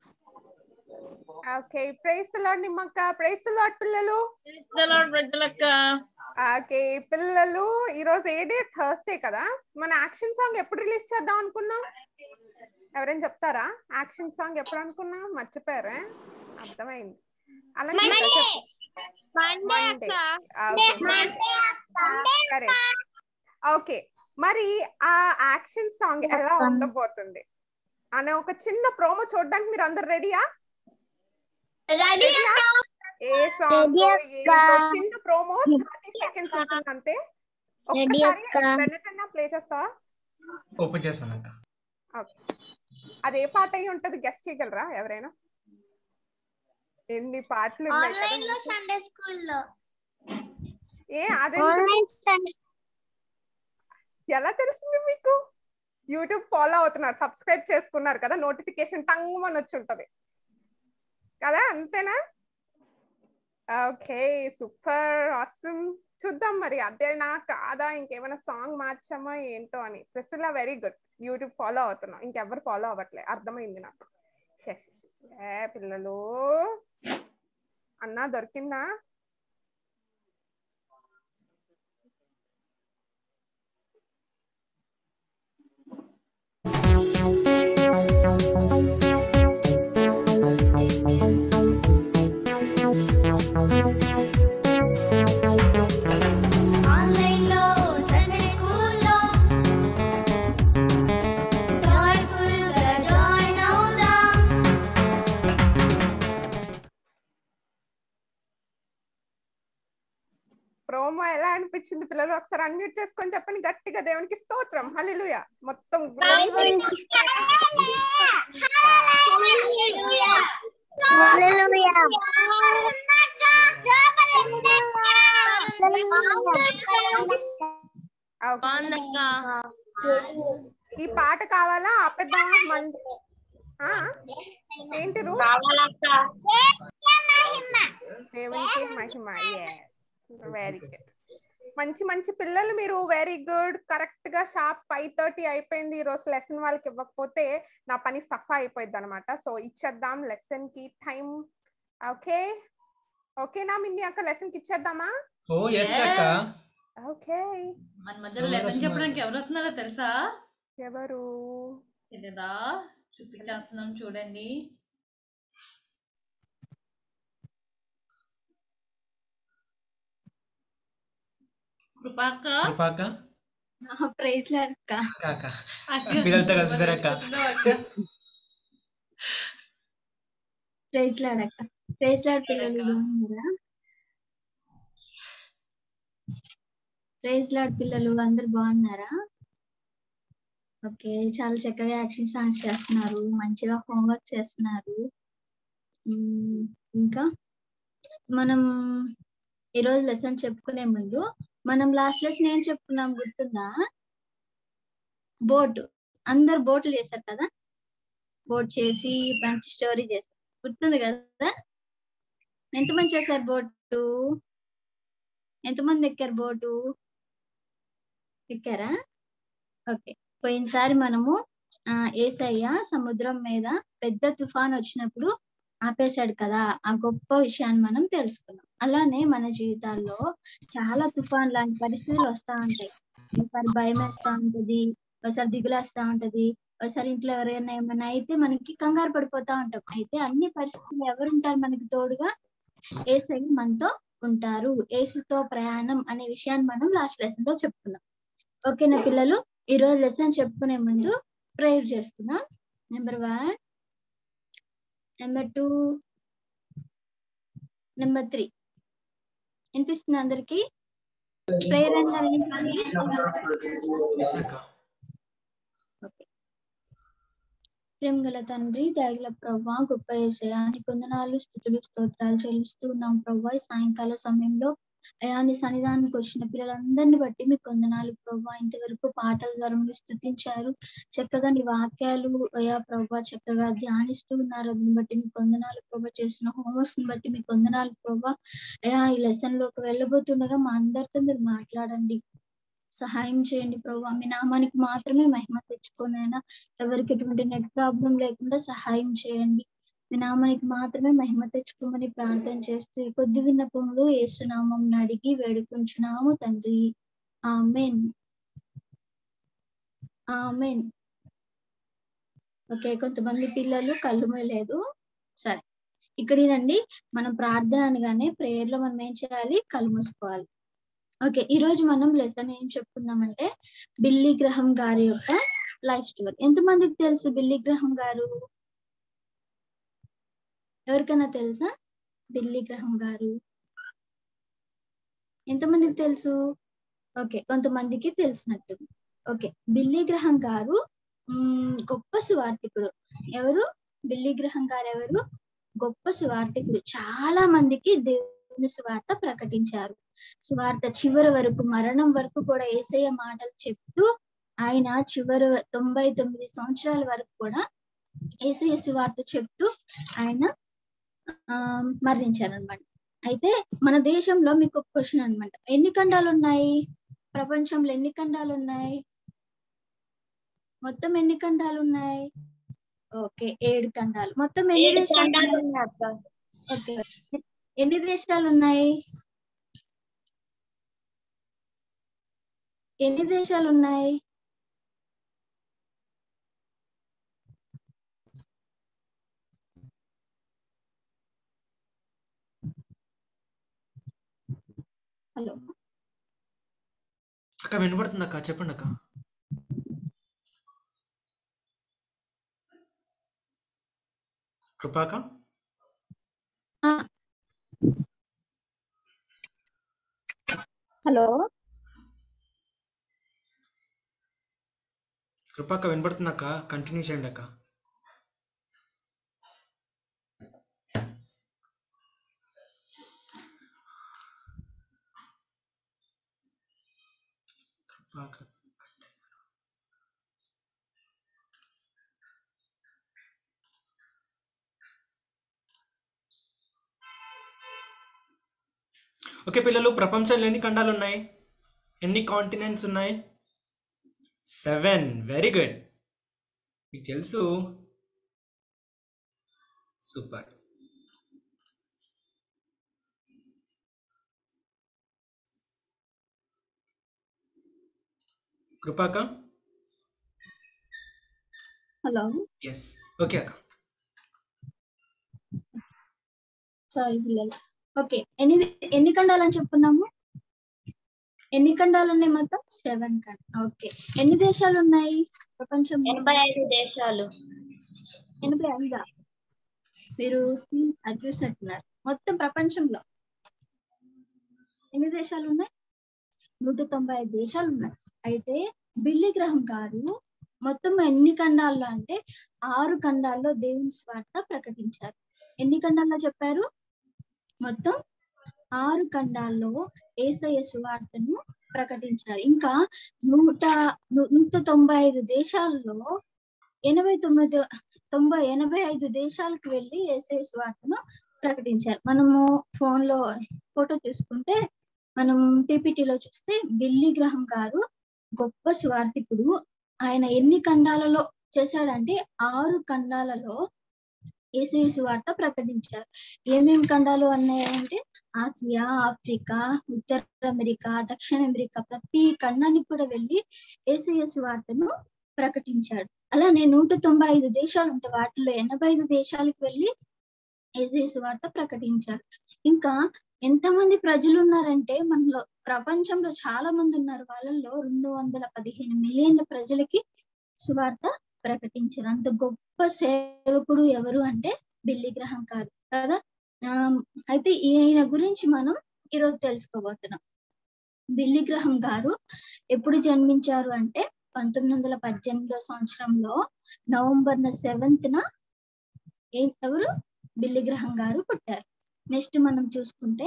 Speaker 12: ఓకే, ప్రైజ్ ది లార్డ్ నిమ్మక్క. ప్రైజ్ ది లార్డ్ పిల్లలు.
Speaker 2: ప్రైజ్ ది లార్డ్ ప్రజలక్క.
Speaker 12: ఓకే పిల్లలు, ఈరోజు ఏ డే? థర్స్డే కదా. మన యాక్షన్ సాంగ్ ఎప్పుడు రిలీజ్ చేద్దాం అనుకున్నాం? ఎవరైనా చెప్తారా? యాక్షన్ సాంగ్ ఎప్పుడు అనుకున్నా? మర్చిపోయారా? అర్థమైంది. అలాగే ఓకే, మరి ఆ యాక్షన్ సాంగ్ ఎలా ఉండబోతుంది అనే ఒక చిన్న ప్రోమో చూడడానికి మీరు అందరు రెడీయా? ఏ సాంగ్ చిన్న ప్రోమో 30 seconds ఉంటుంది అంతే. ఒక్కసారి ప్లే చేస్తావా?
Speaker 6: ఓపెన్ చేస్తాను అక్క.
Speaker 12: అదే పాట అయి ఉంటది, గెస్ట్ చేయగలరా ఎవరైనా? ఎన్ని పాటలు ఎలా తెలుస్తుంది మీకు? యూట్యూబ్ ఫాలో అవుతున్నారు, సబ్స్క్రైబ్ చేసుకున్నారు కదా, నోటిఫికేషన్ టంగ్ అని వచ్చి ఉంటది కదా, అంతేనా? Okay, super awesome. చూద్దాం మరి అదేనా కాదా, ఇంకేమైనా సాంగ్ మార్చామా ఏంటో అని. Priscilla very good, YouTube follow అవుతున్నాం, ఇంకెవరు ఫాలో అవ్వట్లే, అర్థమైంది నాకు. పిల్లలు అన్నా దొరికిందా? ప్రోమో ఎలా అనిపించింది పిల్లలు? ఒకసారి అన్మ్యూట్ చేసుకొని చెప్పండి గట్టిగా. దేవునికి స్తోత్రం, హల్లెలూయా. మొత్తం ఈ పాట కావాలా? ఆపేద్దామా? ఏంటి దేవునికి మహిమ. Very good. మంచి మంచి పిల్లలు మీరు. Very good. కరెక్ట్ గా షార్ప్ 5:30 అయిపోయింది. ఈ రోజు లెసన్ వాళ్ళకి ఇవ్వకపోతే నా పని సఫా అయిపోయింది అనమాట. సో ఇచ్చేద్దాం లెసన్ కి టైం. ఓకే ఓకేనా మిన్ని అక్క? లెసన్ కి ఇచ్చేద్దామా? ఓకే.
Speaker 3: మన మధ్యలో లెసన్ చెప్పడానికి ఎవరు వస్తున్నారో తెలుసా?
Speaker 12: ఎవరు
Speaker 3: తెలియదా? చూపించేస్తున్నాం చూడండి. కృపాక.
Speaker 10: ప్రైజ్ లార్డ్ అక్క.
Speaker 6: పిల్లలతో కలిసిపోయారు అక్క.
Speaker 10: ప్రైజ్ లార్డ్ అక్క. ప్రైజ్ లార్డ్ పిల్లలు బాగున్నారా? ప్రైజ్ లార్డ్ పిల్లలు అందరు బాగున్నారా? ఓకే, చాలా చక్కగా యాక్షన్ సాంగ్స్ చేస్తున్నారు, మంచిగా హోంవర్క్ చేస్తున్నారు. ఇంకా మనం ఈరోజు లెసన్ చెప్పుకునే ముందు మనం లాస్ట్ లెసన్ ఏం చెప్పుకున్నాం గుర్తుందా? బోట్. అందరు బోట్లు చేశారు కదా, బోట్ చేసి మంచి స్టోరీ చేశారు, గుర్తుంది కదా? ఎంతమంది చేశారు బోటు? ఎంతమంది ఎక్కారు బోటు? ఎక్కారా? ఓకే. పోయినసారి మనము యేసయ్య సముద్రం మీద పెద్ద తుఫాన్ వచ్చినప్పుడు ఆపేశాడు కదా, ఆ గొప్ప విషయాన్ని మనం తెలుసుకున్నాం. అలానే మన జీవితాల్లో చాలా తుఫాన్ లాంటి పరిస్థితులు వస్తా ఉంటాయి. ఒకసారి భయం వేస్తా ఉంటది, ఒకసారి దిగులేస్తా ఉంటది, ఒకసారి ఇంట్లో ఎవరైనా ఏమైనా అయితే మనకి కంగారు పడిపోతా ఉంటాం. అయితే అన్ని పరిస్థితులు ఎవరుంటారు మనకి తోడుగా? యేసయ్య మనతో ఉంటారు. యేసుతో ప్రయాణం అనే విషయాన్ని మనం లాస్ట్ లెసన్ లో చెప్పుకున్నాం. ఓకేనా పిల్లలు? ఈ రోజు లెసన్ చెప్పుకునే ముందు ప్రేయర్ చేసుకుందాం. నెంబర్ 1, నెంబర్ 2, నెంబర్ 3 వినిపిస్తుంది అందరికి? ప్రేయర్ అనేది ప్రేమ గల తండ్రి, దయగల ప్రభా, గొప్ప యేసయ్యా, నీకు వందనాలు, స్తుతులు, స్తోత్రాలు చెల్లిస్తూ ఉన్నాం ప్రభా. ఈ సాయంకాల సమయంలో అయా నీ సన్నిధానానికి వచ్చిన పిల్లలందరినీ బట్టి మీకు వందనాలు ప్రభా. ఇంతవరకు పాటల ద్వారా మీరు స్తుతించారు, చక్కగా నీ వాక్యాలు అయా ప్రభా చక్కగా ధ్యానిస్తూ ఉన్నారు. అందుని బట్టి మీకు వందనాలు ప్రభా. చేసిన హోంవర్క్స్ ని బట్టి మీకు వందనాలు ప్రభా. అయా ఈ లెసన్ లోకి వెళ్ళబోతుండగా మా అందరితో మీరు మాట్లాడండి, సహాయం చేయండి ప్రభా. మీ నామానికి మాత్రమే మహిమ తెచ్చుకోనైనా, ఎవరికి ఎటువంటి నెట్ ప్రాబ్లం లేకుండా సహాయం చేయండి. మీ నామానికి మాత్రమే మహిమ తెచ్చుకోమని ప్రార్థన చేస్తూ ఈ కొద్ది విన్నపములు యేసు నామం అడిగి వేడుకుంటున్నాము తండ్రి, ఆమేన్, ఆమేన్. ఓకే, కొంతమంది పిల్లలు కళ్ళు మూయలేదు. సరే, ఇక్కడేనండి మనం ప్రార్థన అనగానే ప్రేయర్ లో మనం ఏం చేయాలి? కళ్ళు మూసుకోవాలి. ఓకే, ఈ రోజు మనం లెసన్ ఏం చెప్పుకుందామంటే బిల్లీ గ్రహం గారి యొక్క లైఫ్ స్టోరీ. ఎంతమందికి తెలుసు బిల్లీ గ్రహం గారు? ఎవరికైనా తెలుసా బిల్లీ గ్రహం గారు? ఎంతమందికి తెలుసు? ఓకే, కొంతమందికి తెలిసినట్టు. ఓకే, బిల్లీ గ్రహం గారు గొప్ప సువార్థికుడు. ఎవరు బిల్లీ గ్రహం గారు? ఎవరు? గొప్ప సువార్థికుడు. చాలా మందికి దేవుని సువార్త ప్రకటించారు. సువార్త చివరి వరకు, మరణం వరకు కూడా యేసయ్య మాటలు చెప్తూ ఆయన చివరి 99 సంవత్సరాల వరకు కూడా యేసయ్య సువార్త చెప్తూ ఆయన మరణించారనమాట. అయితే మన దేశంలో మీకు ఒక క్వశ్చన్ అనమాట, ఎన్ని ఖండాలు ఉన్నాయి ప్రపంచంలో? ఎన్ని ఖండాలు ఉన్నాయి? మొత్తం ఎన్ని ఖండాలు ఉన్నాయి? ఓకే 7 ఖండాలు. మొత్తం ఎన్ని
Speaker 8: 7
Speaker 10: దేశాలు
Speaker 8: ఖండాలు
Speaker 10: ఉన్నాయి?
Speaker 8: ఉన్నాయి అక్క.
Speaker 10: ఓకే ఎన్ని దేశాలు ఉన్నాయి? ఎన్ని దేశాలు ఉన్నాయి? హలో
Speaker 6: అక్క వినపడుతుంది అక్క, చెప్పండి అక్క. కృపాక
Speaker 10: హలో
Speaker 6: కృపాక వినపడుతుంది అక్క, కంటిన్యూ చేయండి అక్క. కృపాక ఓకే పిల్లలు, ప్రపంచంలో ఎన్ని ఖండాలు ఉన్నాయి? ఎన్ని కాంటినెంట్స్ ఉన్నాయి? 7. వెరీ గుడ్, మీకు తెలుసు. సూపర్. కృపాక
Speaker 10: హలో
Speaker 6: ఎస్ ఓకే అక్క.
Speaker 10: సారీ పిల్లలు. ఓకే ఎన్ని ఖండాలు అని చెప్పుకున్నాము? ఎన్ని ఖండాలు ఉన్నాయి మొత్తం? 7 ఖండాలు. ఓకే ఎన్ని దేశాలు ఉన్నాయి ప్రపంచంలో?
Speaker 8: 85 దేశాలు.
Speaker 10: 85. మీరు అది చూసినట్టున్నారు. మొత్తం ప్రపంచంలో ఎన్ని దేశాలు ఉన్నాయి? 195 దేశాలు ఉన్నాయి. అయితే బిల్లీ గ్రహం గారు మొత్తం ఎన్ని ఖండాల్లో అంటే 6 ఖండాల్లో దేవుని స్వార్థ ప్రకటించారు. ఎన్ని ఖండాల్లో చెప్పారు? మొత్తం 6 ఖండాల్లో యేసయ్య సువార్తను ప్రకటించారు. ఇంకా 195 దేశాల్లో 85 దేశాలకు వెళ్ళి యేసయ్య సువార్తను ప్రకటించారు. మనము ఫోన్ లో ఫోటో చూసుకుంటే, మనం పీపీటీలో చూస్తే బిల్లీ గ్రహం గారు గొప్ప సువార్థికుడు. ఆయన ఎన్ని ఖండాలలో చేశాడంటే 6 ఖండాలలో యేసయ్య సువార్త ప్రకటించారు. ఏమేమి ఖండాలు ఉన్నాయంటే ఆసియా, ఆఫ్రికా, ఉత్తర అమెరికా, దక్షిణ అమెరికా, ప్రతి ఖండానికి కూడా వెళ్ళి యేసయ్య సువార్తను ప్రకటించాడు. అలానే 195 దేశాలు ఉంటే వాటిలో 85 దేశాలకు వెళ్ళి యేసయ్య సువార్త ప్రకటించారు. ఇంకా ఎంతమంది ప్రజలు ఉన్నారంటే మనలో ప్రపంచంలో చాలా మంది ఉన్నారు. వాళ్ళల్లో 215 మిలియన్ల ప్రజలకి సువార్త ప్రకటించారు. అంత గొప్ప సేవకుడు ఎవరు అంటే బిల్లీ గ్రహం గారు కదా. అయితే ఈయన గురించి మనం ఈరోజు తెలుసుకోబోతున్నాం. బిల్లీ గ్రహం గారు ఎప్పుడు జన్మించారు అంటే 1918 సంవత్సరంలో నవంబర్ 7న ఎవరు బిల్లీ గ్రహం గారు పుట్టారు. నెక్స్ట్ మనం చూసుకుంటే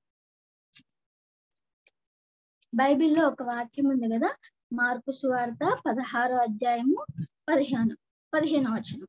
Speaker 10: బైబిల్లో ఒక వాక్యం ఉంది కదా, మార్కు సువార్త 16వ అధ్యాయము 15వ వచనం.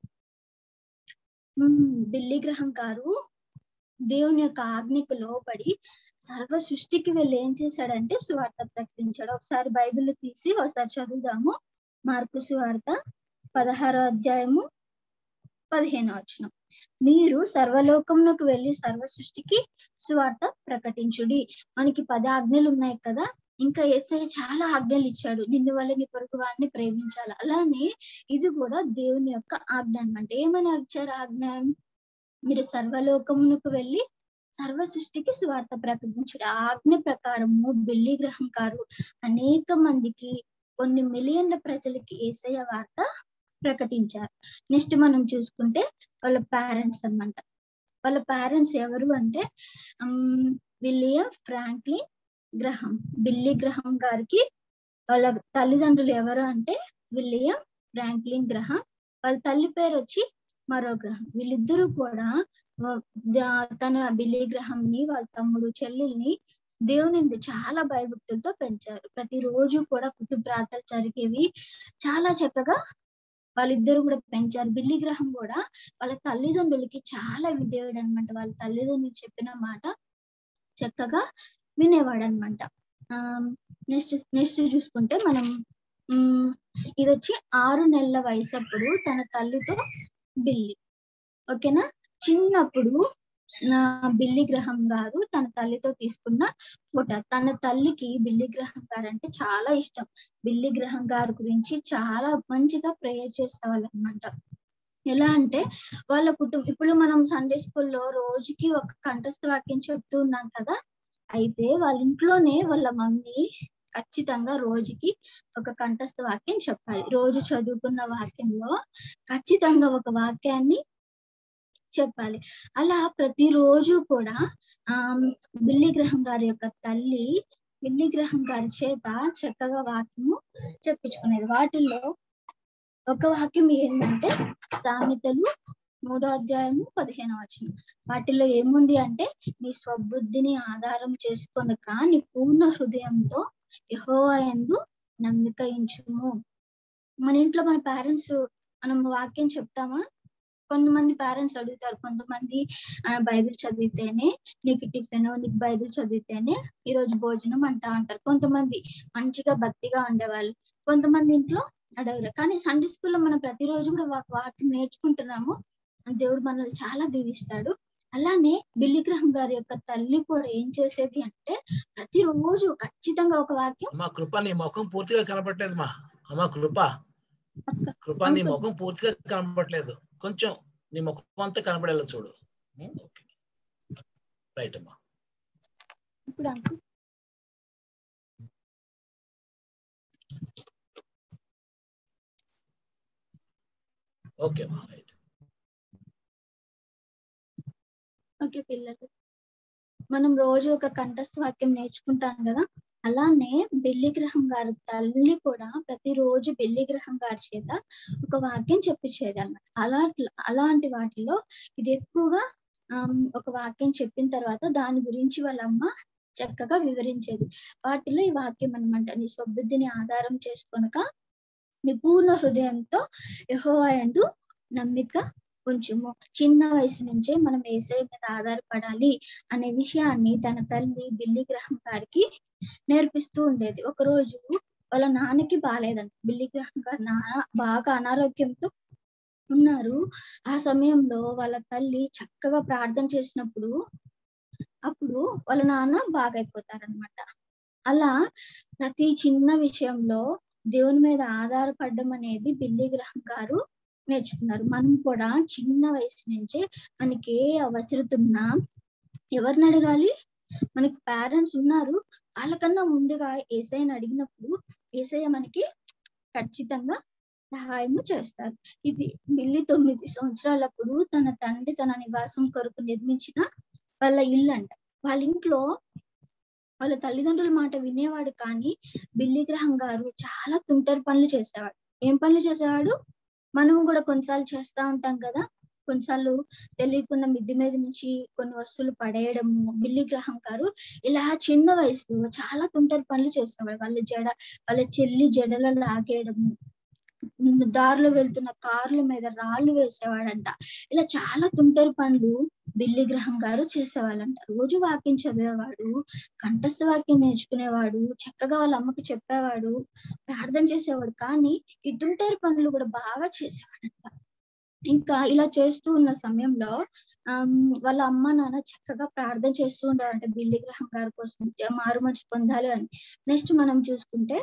Speaker 10: బిల్లీ గ్రహం గారు దేవుని యొక్క ఆజ్ఞకు లోబడి సర్వ సృష్టికి వెళ్ళి ఏం చేశాడంటే సువార్త ప్రకటించాడు. ఒకసారి బైబిల్ తీసి ఒకసారి చదువుదాము. మార్కు సువార్త 16వ అధ్యాయము 15వ వచనం. మీరు సర్వలోకమునకు వెళ్ళి సర్వ సృష్టికి సువార్త ప్రకటించుడి. మనకి 10 ఆజ్ఞలు ఉన్నాయి కదా. ఇంకా యేసయ్య చాలా ఆజ్ఞలు ఇచ్చాడు. నిన్ను వల్ల నీ పొరుగు వారిని ప్రేమించాలి. అలానే ఇది కూడా దేవుని యొక్క ఆజ్ఞ అన్నమాట. ఏమని ఇచ్చారు ఆజ్ఞ? మీరు సర్వలోకమునకు వెళ్ళి సర్వ సృష్టికి సువార్త ప్రకటించుడు. ఆ ఆజ్ఞ ప్రకారము బిల్లీ గ్రహం గారు అనేక మందికి, కొన్ని మిలియన్ల ప్రజలకి యేసయ్య వార్త ప్రకటించారు. నెక్స్ట్ మనం చూసుకుంటే వాళ్ళ పేరెంట్స్ అన్నమాట. వాళ్ళ పేరెంట్స్ ఎవరు అంటే విలియం ఫ్రాంక్లిన్ గ్రహం. బిల్లీ గ్రహం గారికి వాళ్ళ తల్లిదండ్రులు ఎవరు అంటే విలియం ఫ్రాంక్లిన్ గ్రహం. వాళ్ళ తల్లి పేరు వచ్చి మరో గ్రహం. వీళ్ళిద్దరూ కూడా తన బిల్లీ గ్రహంని, వాళ్ళ తమ్ముడు చెల్లెల్ని దేవుని చాలా భయభక్తులతో పెంచారు. ప్రతిరోజు కూడా కుటుంబ ప్రార్థనలు జరిగేవి. చాలా చక్కగా వాళ్ళిద్దరు కూడా పెంచారు. బిల్లీ గ్రహం కూడా వాళ్ళ తల్లిదండ్రులకి చాలా విధేయుడు అనమాట. వాళ్ళ తల్లిదండ్రులు చెప్పిన మాట చక్కగా వినేవాడు అనమాట. నెక్స్ట్ చూసుకుంటే మనం ఇది వచ్చి 6 నెలల వయసు అప్పుడు తన తల్లితో బిల్లీ. ఓకేనా? చిన్నప్పుడు బిల్లీ గ్రహం గారు తన తల్లితో తీసుకున్న ఫోటో. తన తల్లికి బిల్లీ గ్రహం గారు అంటే చాలా ఇష్టం. బిల్లీ గ్రహం గారి గురించి చాలా మంచిగా ప్రేయర్ చేసేవాళ్ళు అనమాట. ఎలా అంటే వాళ్ళ కుటుంబం, ఇప్పుడు మనం సండే స్కూల్లో రోజుకి ఒక కంఠస్థ వాక్యం చెప్తూ ఉన్నాం కదా, అయితే వాళ్ళ ఇంట్లోనే వాళ్ళ మమ్మీ ఖచ్చితంగా రోజుకి ఒక కంఠస్థ వాక్యం చెప్పాలి. రోజు చదువుకున్న వాక్యంలో ఖచ్చితంగా ఒక వాక్యాన్ని చెప్పాలి. అలా ప్రతిరోజు కూడా బిల్లీ గ్రహం గారి యొక్క తల్లి బిల్లీ గ్రహం గారి చేత చక్కగా వాక్యము చెప్పించుకునేది. వాటిల్లో ఒక వాక్యం ఏంటంటే సామెతలు 3వ అధ్యాయము 15వ వచనం. వాటిల్లో ఏముంది అంటే, నీ స్వబుద్ధిని ఆధారం చేసుకొనక నీ పూర్ణ హృదయంతో యెహోవా యందు నమ్మిక ఉంచుము. మన ఇంట్లో మన పేరెంట్స్ మనం వాక్యం చెప్తామా? కొంతమంది పేరెంట్స్ అడుగుతారు, కొంతమంది బైబిల్ చదివితేనే నీకు టిఫిన్, నీకు బైబిల్ చదివితేనే ఈరోజు భోజనం అంటా ఉంటారు. కొంతమంది మంచిగా భక్తిగా ఉండేవాళ్ళు, కొంతమంది ఇంట్లో అడగరు. కానీ సండే స్కూల్లో మనం ప్రతిరోజు కూడా వాక్యం నేర్చుకుంటున్నాము. దేవుడు మనల్ని చాలా దీవిస్తాడు. అలానే బిల్లీ గ్రహం గారి యొక్క తల్లి కూడా ఏం చేసేది అంటే, ప్రతిరోజు ఖచ్చితంగా ఒక వాక్యం.
Speaker 5: అమ్మా కృప, నీ ముఖం పూర్తిగా కనపడలేదు మా అమ్మా. కృప నీ ముఖం పూర్తిగా కనపడలేదు, కొంచెం నీ ముఖం అంతా కనపడేలా చూడు. ఓకే, రైట్ అమ్మా.
Speaker 10: ఇప్పుడు
Speaker 5: ఓకే అమ్మా, రైట్.
Speaker 10: ఓకే పిల్లలు, మనం రోజు ఒక కంఠస్థ వాక్యం నేర్చుకుంటాం కదా, అలానే బిల్లీ గ్రహం గారి తల్లి కూడా ప్రతిరోజు బిల్లీ గ్రహం గారి చేత ఒక వాక్యం చెప్పించేది అన్నమాట. అలాంటి వాటిలో ఇది ఎక్కువగా ఒక వాక్యం చెప్పిన తర్వాత దాని గురించి వాళ్ళ అమ్మ చక్కగా వివరించేది. వాటిలో ఈ వాక్యం అనమాట, నీ స్వబుద్ధిని ఆధారం చేసుకొనక నీ పూర్ణ హృదయంతో యెహోవా యందు నమ్మిక ఉంచుము. చిన్న వయసు నుంచే మనం యేసయ్య మీద ఆధారపడాలి అనే విషయాన్ని తన తల్లి బిల్లీ గ్రహం గారికి నేర్పిస్తూ ఉండేది. ఒక రోజు వాళ్ళ నాన్నకి బాగాలేదంట. బిల్లీ గ్రహం గారి నాన్న బాగా అనారోగ్యంతో ఉన్నారు. ఆ సమయంలో వాళ్ళ తల్లి చక్కగా ప్రార్థన చేసినప్పుడు అప్పుడు వాళ్ళ నాన్న బాగైపోతారనమాట. అలా ప్రతి చిన్న విషయంలో దేవుని మీద ఆధారపడడం అనేది బిల్లీ గ్రహం గారు నేర్చుకున్నారు. మనం కూడా చిన్న వయసు నుంచే మనకి ఏ అవసరం ఉన్నా ఎవరిని అడగాలి? మనకి పేరెంట్స్ ఉన్నారు, వాళ్ళకన్నా ముందుగా యేసయ్యని అడిగినప్పుడు యేసయ్య మనకి ఖచ్చితంగా సహాయము చేస్తారు. ఇది బిల్లీ 9 సంవత్సరాలప్పుడు తన తండ్రి తన నివాసం కొరకు నిర్మించిన వాళ్ళ ఇల్లు అంట. వాళ్ళ ఇంట్లో వాళ్ళ తల్లిదండ్రుల మాట వినేవాడు, కానీ బిల్లీ గ్రహం గారు చాలా తుంటరి పనులు చేసేవాడు. ఏం పనులు చేసేవాడు? మనం కూడా కొన్నిసార్లు చేస్తా ఉంటాం కదా, కొన్నిసార్లు తెలియకుండా మిద్ది మీద నుంచి కొన్ని వస్తువులు పడేయడము. బిల్లీ గ్రహం గారు ఇలా చిన్న వయసులో చాలా తుంటరి పనులు చేసేవాడు. వాళ్ళ చెల్లి జడలో లాగేయడము, దారిలో వెళ్తున్న కార్ల మీద రాళ్ళు వేసేవాడంట. ఇలా చాలా తుంటరి పనులు బిల్లీ గ్రహం గారు చేసేవాళ్ళంట. రోజు వాక్యం చదివేవాడు, కంఠస్థ వాక్యం నేర్చుకునేవాడు, చక్కగా వాళ్ళ అమ్మకి చెప్పేవాడు, ప్రార్థన చేసేవాడు. కానీ ఈ తుంటరి పనులు కూడా బాగా చేసేవాడంట. ఇంకా ఇలా చేస్తూ ఉన్న సమయంలో వాళ్ళ అమ్మ నాన్న చక్కగా ప్రార్థన చేస్తూ ఉండేవారంట బిల్లీ గ్రహం గారి కోసం, మారు మనసు పొందాలి అని. నెక్స్ట్ మనం చూసుకుంటే,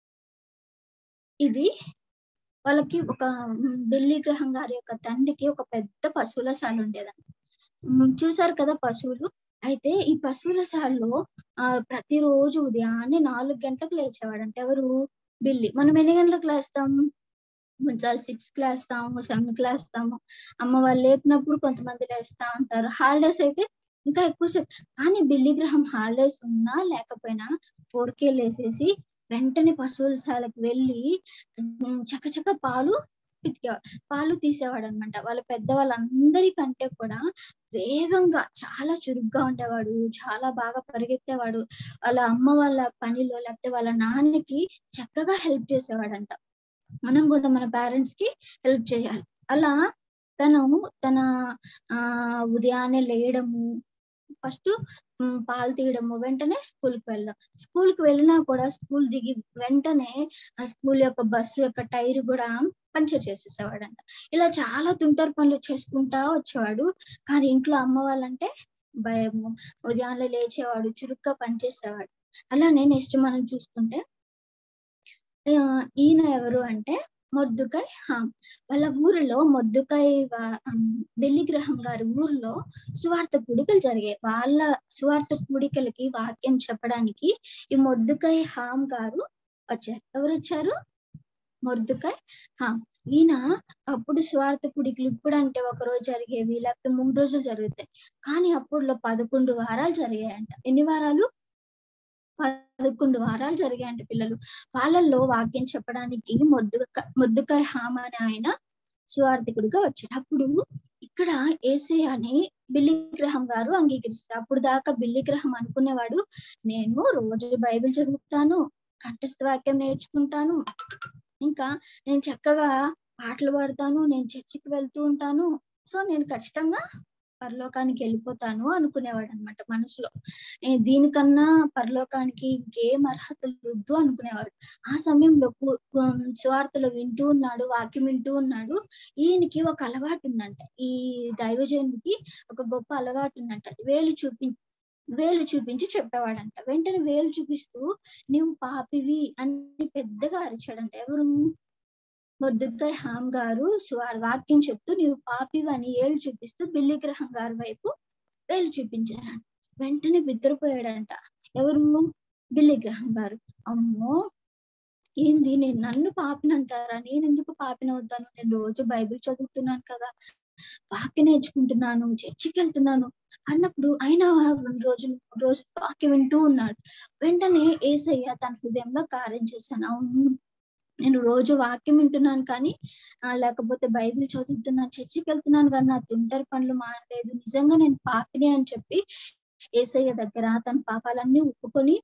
Speaker 10: ఇది వాళ్ళకి ఒక బిల్లీ గ్రహం గారి యొక్క తండ్రికి ఒక పెద్ద పశువుల శాల ఉండేదంట. చూసారు కదా పశువులు. అయితే ఈ పశువుల శాలలో ప్రతిరోజు ఉదయాన్నే 4 గంటలకు లేచేవాడంట. ఎవరు? బిల్లీ. మనం ఎన్ని గంటలకు లేస్తాం? కొంచెం 6కి లేస్తాము, 7కి లేస్తాము. అమ్మ వాళ్ళు లేపినప్పుడు కొంతమంది లేస్తా ఉంటారు. హాలిడేస్ అయితే ఇంకా ఎక్కువసేపు. కానీ బిల్లీ గ్రహం హాలిడేస్ ఉన్నా లేకపోయినా 4కే లేసేసి వెంటనే పశువుల శాలకు వెళ్ళి చకచక పాలు తీసేవాడు అనమాట. వాళ్ళ పెద్దవాళ్ళందరికంటే కూడా వేగంగా చాలా చురుగ్గా ఉండేవాడు, చాలా బాగా పరిగెత్తేవాడు. వాళ్ళ అమ్మ వాళ్ళ పనిలో లేకపోతే వాళ్ళ నాన్నకి చక్కగా హెల్ప్ చేసేవాడంట. మనం కూడా మన పేరెంట్స్ కి హెల్ప్ చేయాలి. అలా తన ఉదయాన్నే లేయడము, ఫస్ట్ పాలు తీయడము, వెంటనే స్కూల్కి వెళ్ళినా కూడా స్కూల్ దిగి వెంటనే ఆ స్కూల్ యొక్క బస్సు యొక్క టైర్ కూడా పంచర్ చేసేసేవాడంట. ఇలా చాలా తుంటరి పనులు చేసుకుంటా వచ్చేవాడు. కానీ ఇంట్లో అమ్మ వాళ్ళంటే భయము. ఉదయాన్నే లేచేవాడు, చురుగ్గా పనిచేసేవాడు. అలానే నెక్స్ట్ మనం చూసుకుంటే ఈయన ఎవరు అంటే మొర్దుకై హామ్. వాళ్ళ ఊరిలో మొర్దుకై బెల్లిగ్రహం గారి ఊరిలో సువార్త కూడికలు జరిగాయి. వాళ్ళ సువార్త కూడికలకి వాక్యం చెప్పడానికి ఈ మొర్దుకై హామ్ గారు వచ్చారు. ఎవరు వచ్చారు? మొర్దుకై హామ్. ఈయన అప్పుడు స్వార్థ కూడికలు ఇప్పుడు అంటే ఒక రోజు జరిగేవి, లేకపోతే 3 రోజులు జరుగుతాయి. కానీ అప్పుడులో 11 వారాలు జరిగాయంట. ఎన్ని వారాలు? 11 వారాలు జరిగాయంట పిల్లలు. వాళ్ళల్లో వాక్యం చెప్పడానికి మొర్దుకై హామ్ అనే ఆయన సువార్థికుడిగా వచ్చాడు. అప్పుడు ఇక్కడ యేసయ్యని బిల్లిగ్రహం గారు అంగీకరిస్తారు. అప్పుడు దాకా బిల్లిగ్రహం అనుకునేవాడు, నేను రోజు బైబిల్ చదువుతాను, కంఠస్థ వాక్యం నేర్చుకుంటాను, ఇంకా నేను చక్కగా పాటలు పాడతాను, నేను చర్చికి వెళ్తూ ఉంటాను, సో నేను ఖచ్చితంగా పరలోకానికి వెళ్ళిపోతాను అనుకునేవాడు అనమాట మనసులో. దీనికన్నా పరలోకానికి ఇంకేం అర్హతలు వద్దు అనుకునేవాడు. ఆ సమయంలో సువార్తలు వింటూ ఉన్నాడు, వాక్యం వింటూ ఉన్నాడు. ఈయనకి ఒక అలవాటు ఉందంట. ఈ దైవజనుడికి ఒక గొప్ప అలవాటు ఉందంట. వేలు చూపించి చెప్పేవాడంట. వెంటనే వేలు చూపిస్తూ నీవు పాపివి అని పెద్దగా అరిచాడంట. ఎవరు? మొర్దుకై హామ్ గారు వాక్యం చెప్తూ నీవు పాపివి అని ఏళ్ళు చూపిస్తూ బిల్లిగ్రహం గారి వైపు వేలు చూపించారంట. వెంటనే బిద్దరిపోయాడంట. ఎవరు? బిల్లిగ్రహం గారు. అమ్మో, ఏంది, నేను నన్ను పాపినంటారా? నేను ఎందుకు పాపినవుతాను? నేను రోజు బైబిల్ చదువుతున్నాను కదా, వాక్యం నేర్చుకుంటున్నాను, చర్చికి వెళ్తున్నాను అన్నప్పుడు ఆయన రోజు వాక్యం వింటూ ఉన్నాడు. వెంటనే యేసయ్య తన హృదయంలో కార్యం చేశాను. అవును, నేను రోజు వాక్యం వింటున్నాను కానీ లేకపోతే బైబిల్ చదువుతున్నాను, చర్చికి వెళ్తున్నాను కానీ నా తుంటరి పనులు మానలేదు, నిజంగా నేను పాపిని అని చెప్పి యేసయ్య దగ్గర తన పాపాలన్నీ ఒప్పుకొని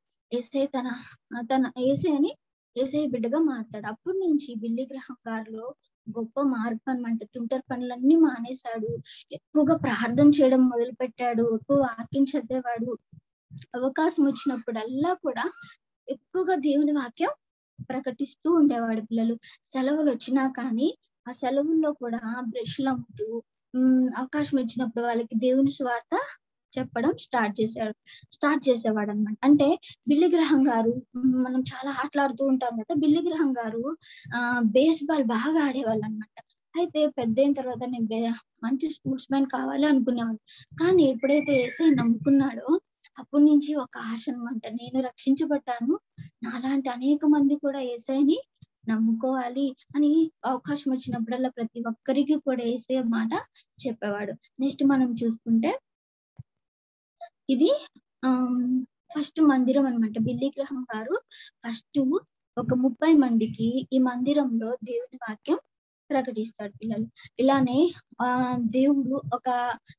Speaker 10: యేసయ్య బిడ్డగా మారుతాడు. అప్పటి నుంచి బిల్లిగ్రహం గారిలో గొప్ప మార్పు అన్నమాట. తుంటరి పనులన్నీ మానేశాడు, ఎక్కువగా ప్రార్థన చేయడం మొదలు పెట్టాడు, ఎక్కువ వాక్యం చదివేవాడు. అవకాశం వచ్చినప్పుడల్లా కూడా ఎక్కువగా దేవుని వాక్యం ప్రకటిస్తూ ఉండేవాడు. పిల్లలు సెలవులు వచ్చినా కానీ ఆ సెలవుల్లో కూడా బ్రష్లు అమ్ముతూ అవకాశం వచ్చినప్పుడు వాళ్ళకి దేవుని సువార్త చెప్పడం స్టార్ట్ చేసేవాడు అనమాట. అంటే బిల్లిగ్రహం గారు, మనం చాలా ఆటలాడుతూ ఉంటాం కదా, బిల్లిగ్రహం గారు బేస్బాల్ బాగా ఆడేవాళ్ళు అనమాట. అయితే పెద్ద అయిన తర్వాత నేను మంచి స్పోర్ట్స్ మ్యాన్ కావాలి అనుకునేవాడు. కానీ ఎప్పుడైతే యేసయ్య నమ్ముకున్నాడో అప్పటి నుంచి ఒక ఆశ అనమాట, నేను రక్షించబడ్డాను, నాలాంటి అనేక మంది కూడా యేసయ్యని నమ్ముకోవాలి అని అవకాశం వచ్చినప్పుడల్లా ప్రతి ఒక్కరికి కూడా యేసయ్య మాట చెప్పేవాడు. నెక్స్ట్ మనం చూసుకుంటే ఇది ఫస్ట్ మందిరం అనమాట. బిల్లిగ్రహం గారు ఫస్ట్ ఒక 30 మందికి ఈ మందిరంలో దేవుని వాక్యం ప్రకటిస్తాడు. పిల్లలు ఇలానే దేవుడు ఒక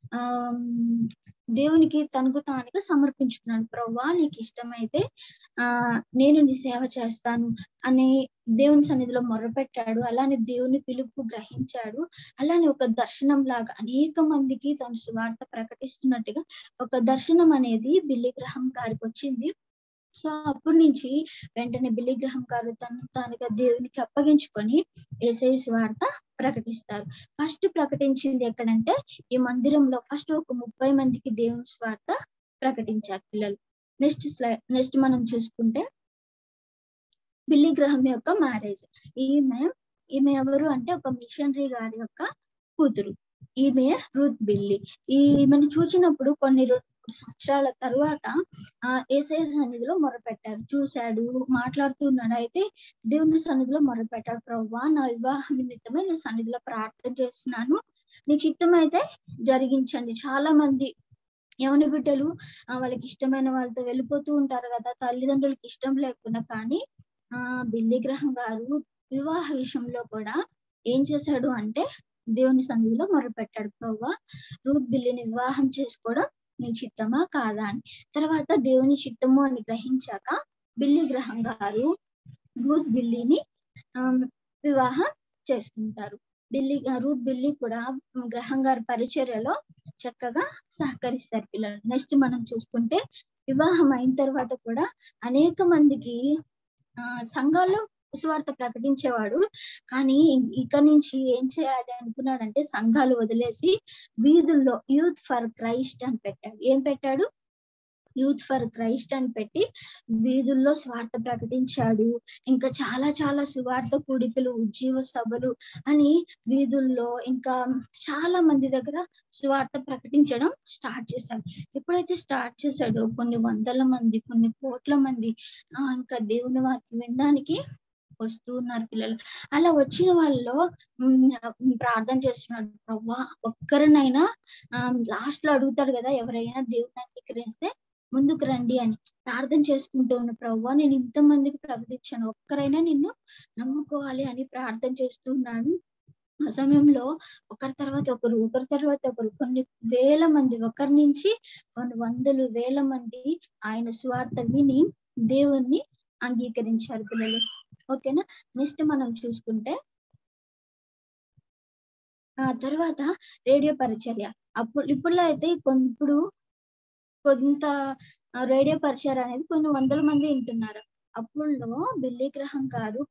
Speaker 10: దేవునికి తనకు తానుగా సమర్పించుకున్నాడు. ప్రభువా, నీకు ఇష్టమైతే నేను నీ సేవ చేస్తాను అని దేవుని సన్నిధిలో మొర్రపెట్టాడు. అలానే దేవుని పిలుపు గ్రహించాడు. అలానే ఒక దర్శనం లాగా అనేక మందికి తన సువార్త ప్రకటిస్తున్నట్టుగా ఒక దర్శనం అనేది బిల్లిగ్రహం గారికి వచ్చింది. సో అప్పటి నుంచి వెంటనే బిల్లిగ్రహం గారు తానుగా దేవునికి అప్పగించుకొని యేసయ్య సువార్త ప్రకటిస్తారు. ఫస్ట్ ప్రకటించింది ఎక్కడంటే ఈ మందిరంలో ఫస్ట్ ఒక 30 మందికి దేవుని సువార్త ప్రకటించారు పిల్లలు. నెక్స్ట్ మనం చూసుకుంటే బిల్లిగ్రహం యొక్క మ్యారేజ్. ఈమె ఎవరు అంటే ఒక మిషనరీ గారి యొక్క కూతురు. ఈమె రూత్ బిల్లీ. ఈమెను చూసినప్పుడు కొన్ని సంవత్సరాల తర్వాత యేసయ్య సన్నిధిలో మొరపెట్టారు. చూశాడు, మాట్లాడుతున్నాడు. అయితే దేవుని సన్నిధిలో మొరపెట్టాడు, ప్రభువా, నా వివాహం నిమిత్తమే నీ సన్నిధిలో ప్రార్థన చేస్తున్నాను, నీ చిత్తం అయితే జరిగించండి. చాలా మంది యవన బిడ్డలు వాళ్ళకి ఇష్టమైన వాళ్ళతో వెళ్ళిపోతూ ఉంటారు కదా, తల్లిదండ్రులకి ఇష్టం లేకుండా. కానీ బిల్లిగ్రహం గారు వివాహ విషయంలో కూడా ఏం చేశాడు అంటే దేవుని సన్నిధిలో మొరపెట్టాడు, ప్రభువా, రూత్ బిల్లిని వివాహం చేసుకోవడం నీ చిత్తమా కాదా అని. తర్వాత దేవుని చిత్తము అని గ్రహించాక బిల్లిగ్రహం గారు రూత్ బిల్లిని వివాహం చేసుకుంటారు. రూత్ బిల్లి కూడా గ్రహం గారి పరిచర్యలో చక్కగా సహకరిస్తారు పిల్లలు. నెక్స్ట్ మనం చూసుకుంటే వివాహం అయిన తర్వాత కూడా అనేక మందికి సంఘాల్లో సువార్త ప్రకటించేవాడు. కానీ ఇక నుంచి ఏం చేయాలి అనుకున్నాడంటే సంఘాలు వదిలేసి వీధుల్లో యూత్ ఫర్ క్రైస్ట్ అని పెట్టాడు. ఏం పెట్టాడు? యూత్ ఫర్ క్రైస్ట్ అని పెట్టి వీధుల్లో స్వార్థ ప్రకటించాడు. ఇంకా చాలా చాలా సువార్త కూడికలు, ఉజ్జీవ సభలు అని వీధుల్లో ఇంకా చాలా మంది దగ్గర సువార్త ప్రకటించడం స్టార్ట్ చేశాడు. ఎప్పుడైతే స్టార్ట్ చేశాడో కొన్ని వందల మంది, కొన్ని కోట్ల మంది ఇంకా దేవుని వాక్యం వినడానికి వస్తూ ఉన్నారు పిల్లలు. అలా వచ్చిన వాళ్ళలో ప్రార్థన చేస్తున్నాడు, ప్రభువా ఒక్కరినైనా లాస్ట్ లో అడుగుతాడు కదా, ఎవరైనా దేవుని అంగీకరిస్తే ముందుకు రండి అని ప్రార్థన చేసుకుంటూ ఉన్న, ప్రభువా నేను ఇంతమందికి ప్రకటించాను, ఒక్కరైనా నిన్ను నమ్ముకోవాలి అని ప్రార్థన చేస్తూ ఉన్నాడు. ఆ సమయంలో ఒకరి తర్వాత ఒకరు కొన్ని వేల మంది, ఒకరి నుంచి కొన్ని వందలు వేల మంది ఆయన సువార్త విని దేవుణ్ణి అంగీకరించారు పిల్లలు. ఓకేనా? నెక్స్ట్ మనం చూసుకుంటే ఆ తర్వాత రేడియో పరిచర్య. ఇప్పుడులో అయితే కొంత రేడియో పరిచర్య అనేది కొన్ని వందల మంది వింటున్నారు. అప్పుడులో బిల్లీ గ్రహం గారు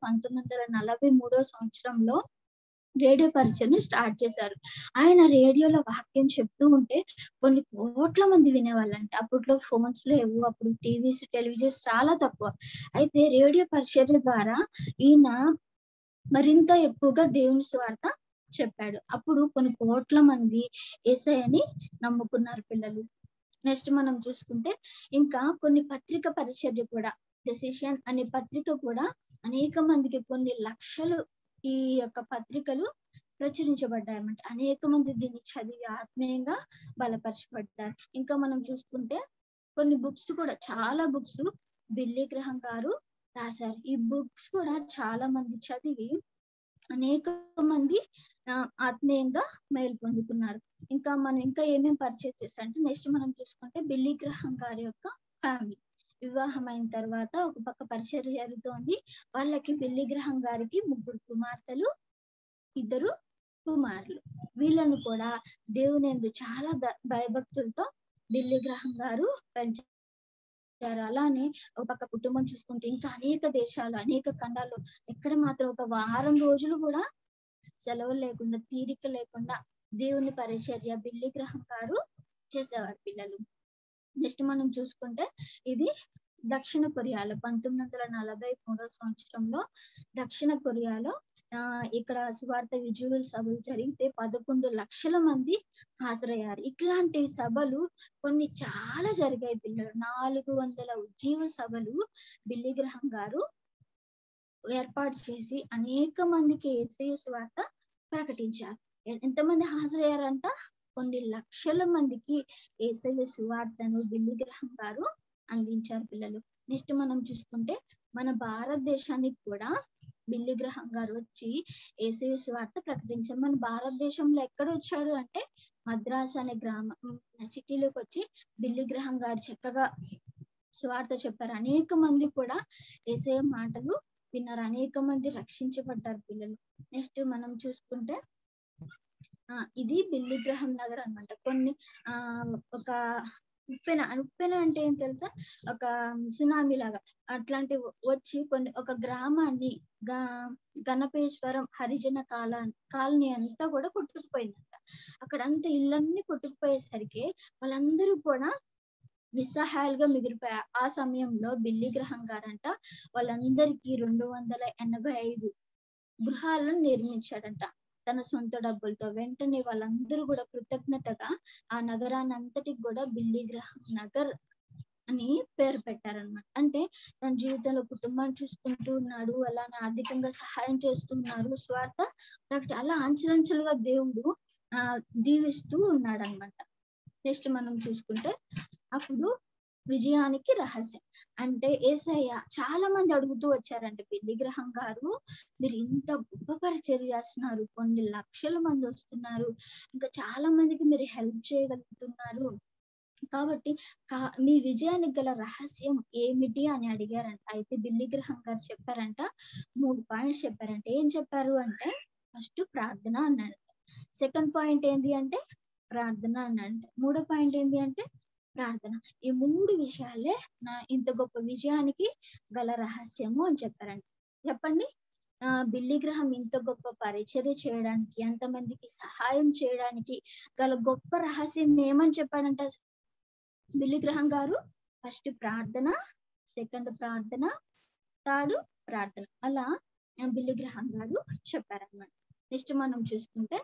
Speaker 10: 1943 సంవత్సరంలో రేడియో పరిచయని స్టార్ట్ చేశారు. ఆయన రేడియోలో వాక్యం చెప్తూ ఉంటే కొన్ని కోట్ల మంది వినేవాళ్ళంట. అప్పట్లో ఫోన్స్ లేవు, అప్పుడు టీవీస్, టెలివిజన్స్ చాలా తక్కువ. అయితే రేడియో పరిచర్య ద్వారా ఈయన మరింత ఎక్కువగా దేవుని సువార్త చెప్పాడు. అప్పుడు కొన్ని కోట్ల మంది యేసయ్యని నమ్ముకున్నారు పిల్లలు. నెక్స్ట్ మనం చూసుకుంటే ఇంకా కొన్ని పత్రిక పరిచర్య కూడా, డెసిషన్ అనే పత్రిక కూడా అనేక మందికి, కొన్ని లక్షలు ఈ యొక్క పత్రికలు ప్రచురించబడ్డాయన్నమాట. అనేక మంది దీన్ని చదివి ఆత్మీయంగా బలపరచబడ్డారు. ఇంకా మనం చూసుకుంటే కొన్ని బుక్స్ కూడా, చాలా బుక్స్ బిల్లీ గ్రహం గారు రాశారు. ఈ బుక్స్ కూడా చాలా మంది చదివి అనేక మంది ఆత్మీయంగా మేలు పొందుకున్నారు. ఇంకా ఏమేమి పరిచయం చేశారంటే నెక్స్ట్ మనం చూసుకుంటే బిల్లీ గ్రహం గారి యొక్క ఫ్యామిలీ. వివాహమైన తర్వాత ఒక పక్క పరిచర్య జరుగుతోంది. వాళ్ళకి బిల్లీ గ్రహం గారికి 3 కుమార్తెలు, 2 కుమారులు. వీళ్ళను కూడా దేవుని యందు చాలా భయభక్తులతో బిల్లీ గ్రహం గారు పెంచారు. అలానే ఒక పక్క కుటుంబం చూసుకుంటే ఇంకా అనేక దేశాలు, అనేక ఖండాల్లో ఎక్కడ మాత్రం ఒక వారం రోజులు కూడా సెలవులు లేకుండా, తీరిక లేకుండా దేవుని పరిచర్య బిల్లీ గ్రహం గారు చేసేవారు పిల్లలు. నెక్స్ట్ మనం చూసుకుంటే ఇది దక్షిణ కొరియాలో 1943 సంవత్సరంలో దక్షిణ కొరియాలో ఇక్కడ సువార్త విజువల్ సభలు జరిగితే 11 లక్షల మంది హాజరయ్యారు. ఇట్లాంటి సభలు కొన్ని చాలా జరిగాయి పిల్లలు. 400 ఉజ్జీవ సభలు బిల్లీ గ్రహం గారు ఏర్పాటు చేసి అనేక మందికి యేసయ్య సువార్త ప్రకటించారు. ఎంతమంది హాజరయ్యారంట? కొన్ని లక్షల మందికి యేసయ్య సువార్తను బిల్లీ గ్రహం గారు అందించారు పిల్లలు. నెక్స్ట్ మనం చూసుకుంటే మన భారతదేశానికి కూడా బిల్లీ గ్రహం గారు వచ్చి యేసయ్య సువార్త ప్రకటించారు. మన భారతదేశంలో ఎక్కడ వచ్చాడు అంటే మద్రాస్ అనే సిటీలోకి వచ్చి బిల్లీ గ్రహం గారు చక్కగా సువార్త చెప్పారు. అనేక మంది కూడా యేసయ్య మాటలు విన్నారు. అనేక మంది రక్షించబడ్డారు పిల్లలు. నెక్స్ట్ మనం చూసుకుంటే ఇది బిల్లీ గ్రహం నగర్ అన్నమాట. కొన్ని ఒక ఉప్పెన అంటే ఏం తెలుసా, ఒక సునామీ లాగా అట్లాంటి వచ్చి ఒక గ్రామాన్ని గణపేశ్వరం హరిజన కాలనీ అంతా కూడా కొట్టుకుపోయిందంట. అక్కడంతా ఇళ్ళన్నీ కొట్టుకుపోయేసరికి వాళ్ళందరూ కూడా నిస్సహాయాలుగా మిగిలిపోయారు. ఆ సమయంలో బిల్లీ గ్రహం గారంట వాళ్ళందరికీ 285 గృహాలను నిర్మించాడంట తన సొంత డబ్బులతో. వెంటనే వాళ్ళందరూ కూడా కృతజ్ఞతగా ఆ నగరాన్ని అంతటికి కూడా బిల్లీ గ్రహం నగర్ అని పేరు పెట్టారనమాట. అంటే తన జీవితంలో కుటుంబాన్ని చూసుకుంటూ ఉన్నాడు, అలానే ఆర్థికంగా సహాయం చేస్తున్నారు, స్వార్థ అలా అంచెలంచెలుగా దేవుడు దీవిస్తూ ఉన్నాడు అనమాట. నెక్స్ట్ మనం చూసుకుంటే అప్పుడు విజయానికి రహస్యం అంటే యేసయ్య చాలా మంది అడుగుతూ వచ్చారంటే బిల్లీ గ్రహం గారు మీరు ఇంత గొప్ప పరిచర్య చేస్తున్నారు, కొన్ని లక్షల మంది వస్తున్నారు, ఇంకా చాలా మందికి మీరు హెల్ప్ చేయగలుగుతున్నారు, కాబట్టి మీ విజయానికి గల రహస్యం ఏమిటి అని అడిగారంట. అయితే బిల్లీ గ్రహం గారు చెప్పారంట 3 పాయింట్స్ చెప్పారంట. ఏం చెప్పారు అంటే ఫస్ట్ ప్రార్థన అన్నాడు, సెకండ్ పాయింట్ ఏంటి అంటే ప్రార్థన అన్నాడు, 3వ పాయింట్ ఏంటి అంటే ప్రార్థన. ఈ 3 విషయాలే ఇంత గొప్ప విజయానికి గల రహస్యము అని చెప్పారంట. చెప్పండి. బిల్లీ గ్రహం ఇంత గొప్ప పరిచర్య చేయడానికి, ఎంతమందికి సహాయం చేయడానికి గల గొప్ప రహస్యం ఏమని చెప్పాడంట బిల్లీ గ్రహం గారు? ఫస్ట్ ప్రార్థన, సెకండ్ ప్రార్థన, థర్డ్ ప్రార్థన. అలా బిల్లీ గ్రహం గారు చెప్పారన్నమాట. నెక్స్ట్ మనం చూసుకుంటే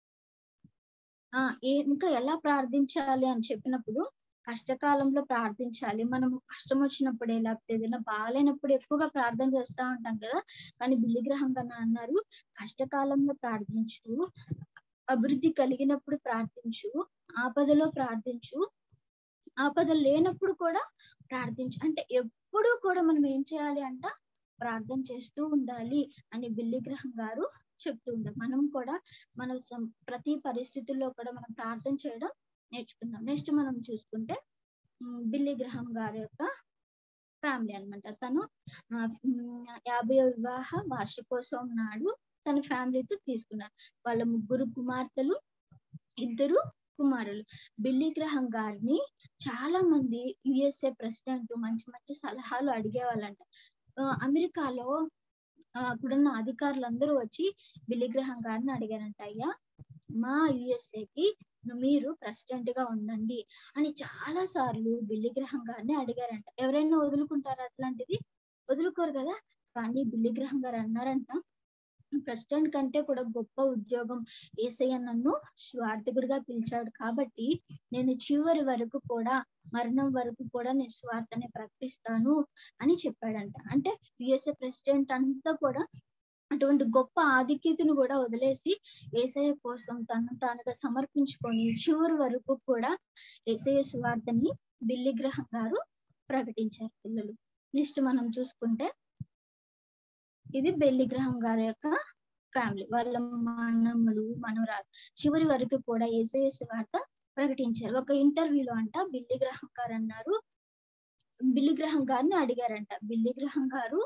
Speaker 10: ఇంకా ఎలా ప్రార్థించాలి అని చెప్పినప్పుడు, కష్టకాలంలో ప్రార్థించాలి. మనము కష్టం వచ్చినప్పుడే, లేకపోతే ఏదైనా బాగాలేనప్పుడు ఎక్కువగా ప్రార్థన చేస్తూ ఉంటాం కదా. కానీ బిల్లీ గ్రహం గారు అన్నారు, కష్టకాలంలో ప్రార్థించు, అభివృద్ధి కలిగినప్పుడు ప్రార్థించు, ఆపదలో ప్రార్థించు, ఆపద లేనప్పుడు కూడా ప్రార్థించు. అంటే ఎప్పుడూ కూడా మనం ఏం చేయాలి అంట? ప్రార్థన చేస్తూ ఉండాలి అని బిల్లీ గ్రహం గారు చెప్తూ ఉంటాం. మనం కూడా మన ప్రతి పరిస్థితుల్లో కూడా మనం ప్రార్థన చేయడం నేర్చుకుందాం. నెక్స్ట్ మనం చూసుకుంటే బిల్లీ గ్రహం గారి యొక్క ఫ్యామిలీ అన్నమాట. తను 50వ వివాహ వార్షికోత్సవం నాడు తన ఫ్యామిలీతో తీసుకున్నారు. వాళ్ళ 3 కుమార్తెలు, 2 కుమారులు. బిల్లీ గ్రహం గారిని చాలా మంది USA ప్రెసిడెంట్ మంచి మంచి సలహాలు అడిగేవాళ్ళంట. అమెరికాలో అక్కడున్న అధికారులందరూ వచ్చి బిల్లీ గ్రహం గారిని అడిగారంట, అయ్యా మా USA కి మీరు ప్రెసిడెంట్ గా ఉండండి అని చాలా సార్లు బిల్లీ గ్రహం గారిని అడిగారంట. ఎవరైనా వదులుకుంటారా అట్లాంటిది? వదులుకోరు కదా. కానీ బిల్లీ గ్రహం గారు అన్నారంట, ప్రెసిడెంట్ కంటే కూడా గొప్ప ఉద్యోగం యేసయ్య నన్ను స్వార్థకుడిగా పిలిచాడు కాబట్టి నేను చివరి వరకు కూడా, మరణం వరకు కూడా నేను స్వార్థనే ప్రకటిస్తాను అని చెప్పాడంట. అంటే USA ప్రెసిడెంట్ అంతా కూడా అటువంటి గొప్ప ఆధిక్యతను కూడా వదిలేసి యేసయ్య కోసం తను తానుగా సమర్పించుకొని చివరి వరకు కూడా యేసయ్య సువార్తని బిల్లీ గ్రహం గారు ప్రకటించారు పిల్లలు. నెక్స్ట్ మనం చూసుకుంటే ఇది బిల్లీ గ్రహం గారి యొక్క ఫ్యామిలీ. వాళ్ళ మనములు, మనవరాలు చివరి వరకు కూడా యేసయ్య సువార్త ప్రకటించారు. ఒక ఇంటర్వ్యూలో అంట బిల్లీ గ్రహం గారు అన్నారు, బిల్లీ గ్రహం గారిని అడిగారంట, బిల్లీ గ్రహం గారు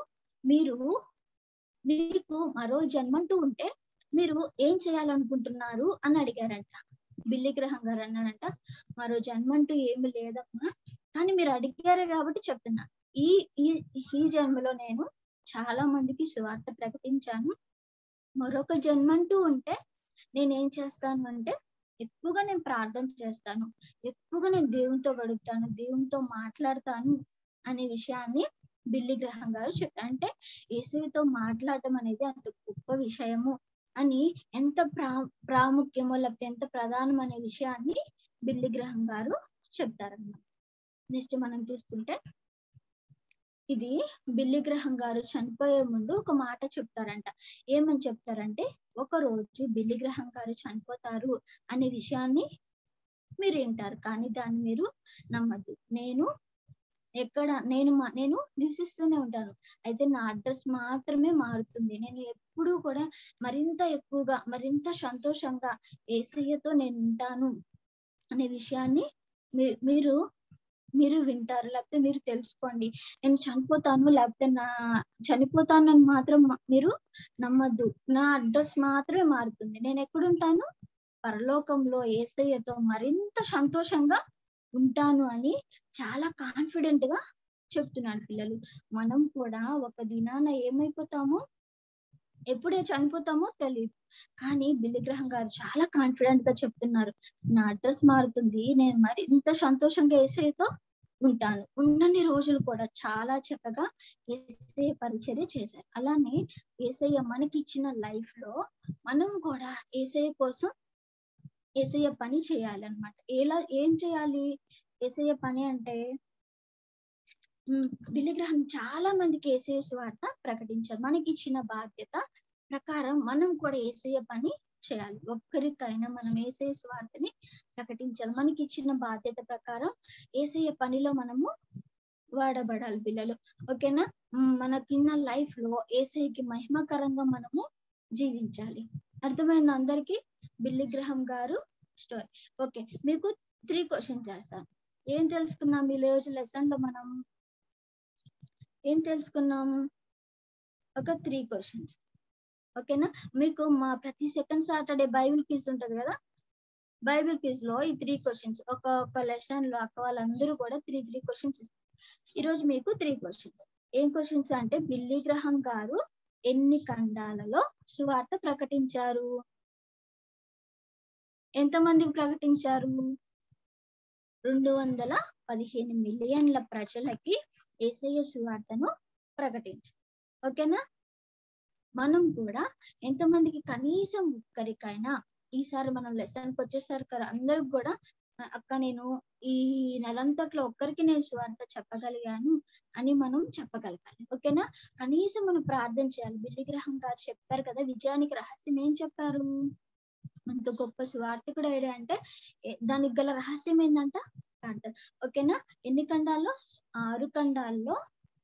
Speaker 10: మీకు మరో జన్మంటూ ఉంటే మీరు ఏం చేయాలనుకుంటున్నారు అని అడిగారంట. బిల్లీ గ్రహం గారు అన్నారంట, మరో జన్మంటూ ఏమి లేదమ్మా, కానీ మీరు అడిగారు కాబట్టి చెప్తున్నా. ఈ జన్మలో నేను చాలా మందికి సువార్త ప్రకటించాను. మరొక జన్మంటూ ఉంటే నేనేం చేస్తాను అంటే ఎక్కువగా నేను ప్రార్థన చేస్తాను, ఎక్కువగా నేను దేవునితో గడుపుతాను, దేవునితో మాట్లాడతాను అనే విషయాన్ని బిల్లీ గ్రహం గారు చెప్పారు. అంటే యేసయ్యతో మాట్లాడటం అనేది అంత గొప్ప విషయము అని, ఎంత ప్రాముఖ్యమో లేకపోతే ఎంత ప్రధానం అనే విషయాన్ని బిల్లీ గ్రహం గారు చెప్తారన్నమాట. నెక్స్ట్ మనం చూసుకుంటే ఇది బిల్లీ గ్రహం గారు చనిపోయే ముందు ఒక మాట చెప్తారంట. ఏమని చెప్తారంటే, ఒక రోజు బిల్లీ గ్రహం గారు చనిపోతారు అనే విషయాన్ని మీరు వింటారు, కానీ దాన్ని మీరు నమ్మద్దు. నేను నివసిస్తూనే ఉంటాను, అయితే నా అడ్రస్ మాత్రమే మారుతుంది. నేను ఎప్పుడూ కూడా మరింత ఎక్కువగా, మరింత సంతోషంగా యేసయ్యతో నేను ఉంటాను అనే విషయాన్ని మీరు వింటారు, లేకపోతే మీరు తెలుసుకోండి. నేను చనిపోతాను, లేకపోతే చనిపోతాను అని మాత్రం మీరు నమ్మద్దు. నా అడ్రస్ మాత్రమే మారుతుంది. నేను ఎక్కడుంటాను? పరలోకంలో యేసయ్యతో మరింత సంతోషంగా ఉంటాను అని చాలా కాన్ఫిడెంట్ గా చెప్తున్నాను పిల్లలు. మనం కూడా ఒక దినాన ఏమైపోతామో, ఎప్పుడే చనిపోతామో తెలియదు, కానీ బిల్లీ గ్రహం గారు చాలా కాన్ఫిడెంట్ గా చెప్తున్నారు, నా అడ్రస్ మారుతుంది, నేను మరింత సంతోషంగా యేసయ్యతో ఉంటాను. ఉన్నన్ని రోజులు కూడా చాలా చక్కగా యేసయ్య పరిచర్య చేశారు. అలానే యేసయ్య మనకి ఇచ్చిన లైఫ్ లో మనం కూడా యేసయ్య కోసం యేసయ్య పని చేయాలన్నమాట. ఏం చేయాలి యేసయ్య పని అంటే, బిల్లీ గ్రహం చాలా మందికి యేసయ్య సువార్త ప్రకటించారు. మనకి ఇచ్చిన బాధ్యత ప్రకారం మనం కూడా యేసయ్య పని చేయాలి. ఒక్కరికైనా మనం యేసయ్య సువార్తని ప్రకటించాలి. మనకి ఇచ్చిన బాధ్యత ప్రకారం యేసయ్య పనిలో మనము వాడబడాలి పిల్లలు. ఓకేనా? మనకిన్న లైఫ్ లో యేసయ్యకి మహిమకరంగా మనము జీవించాలి. అర్థమైంది అందరికి బిల్లీ గ్రహం గారు స్టోరీ? ఓకే, మీకు 3 క్వశ్చన్స్ చేస్తాను. ఏం తెలుసుకున్నాం ఈ రోజు లెసన్ లో? మనం ఏం తెలుసుకున్నాం? ఒక 3 క్వశ్చన్స్. ఓకేనా? మీకు మా ప్రతి సెకండ్ సాటర్డే బైబిల్ క్విజ్ ఉంటది కదా, బైబిల్ క్విజ్ లో ఈ 3 క్వశ్చన్స్ ఒక లెసన్ లో అక్క వాళ్ళందరూ కూడా 3 క్వశ్చన్స్ ఇస్తారు. ఈ రోజు మీకు 3 క్వశ్చన్స్. ఏం క్వశ్చన్స్ అంటే, బిల్లీ గ్రహం గారు ఎన్ని ఖండాలలో సువార్త ప్రకటించారు? ఎంతమందికి ప్రకటించారు? 215 మిలియన్ల ప్రజలకి యేసయ్య సువార్తను ప్రకటించారు. ఓకేనా? మనం కూడా ఎంతమందికి కనీసం ఒక్కరికైనా ఈసారి మనం లెసన్కి వచ్చేసరికి అందరికి కూడా అక్క నేను ఈ నెలంతట్లో ఒక్కరికి నేను సువార్త చెప్పగలిగాను అని మనం చెప్పగలగాలి. ఓకేనా? కనీసం మనం ప్రార్థన చేయాలి. బిల్లి గ్రహం గారు చెప్పారు కదా, విజయానికి రహస్యం ఏం చెప్పారు? అంత గొప్ప సువార్తికుడు అయ్యాడు అంటే దానికి గల రహస్యం ఏంటంట? ప్రార్థన. ఓకేనా? ఎన్ని ఖండాల్లో? 6 ఖండాల్లో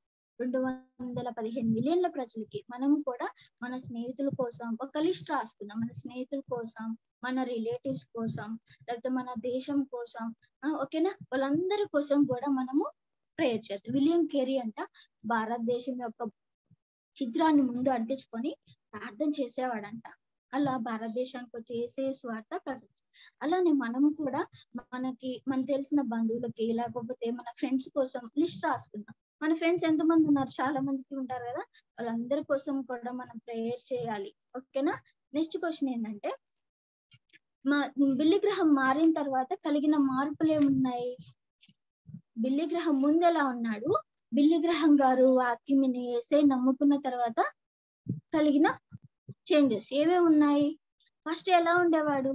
Speaker 10: 215 మిలియన్ల ప్రజలకి మనం కూడా మన స్నేహితుల కోసం ఒక లిస్ట్ రాసుకుందాం. మన స్నేహితుల కోసం, మన రిలేటివ్స్ కోసం, లేకపోతే మన దేశం కోసం, ఓకేనా, వాళ్ళందరి కోసం కూడా మనము ప్రేయర్ చేద్దాం. విలియం కేరీ అంట భారతదేశం యొక్క చిత్రాన్ని ముందు అంటించుకొని ప్రార్థన చేసేవాడంట. అలా భారతదేశానికి వచ్చి యేసయ్య సువార్త ప్రకటించారు. అలానే మనము కూడా మనకు తెలిసిన బంధువులకి లేకపోతే మన ఫ్రెండ్స్ కోసం లిస్ట్ రాసుకుందాం. మన ఫ్రెండ్స్ ఎంతమంది ఉన్నారు? చాలా మందికి ఉంటారు కదా, వాళ్ళందరి కోసం కూడా మనం ప్రేయర్ చేయాలి. ఓకేనా? నెక్స్ట్ క్వశ్చన్ ఏంటంటే, బిల్లి గ్రహం మారిన తర్వాత కలిగిన మార్పులు ఏమున్నాయి? బిల్లి గ్రహం ముందు ఎలా ఉన్నాడు? బిల్లి గ్రహం గారు వాక్యమిని యేసయ్య నమ్ముకున్న తర్వాత కలిగిన చేంజెస్ ఏమేమి ఉన్నాయి? ఫస్ట్ ఎలా ఉండేవాడు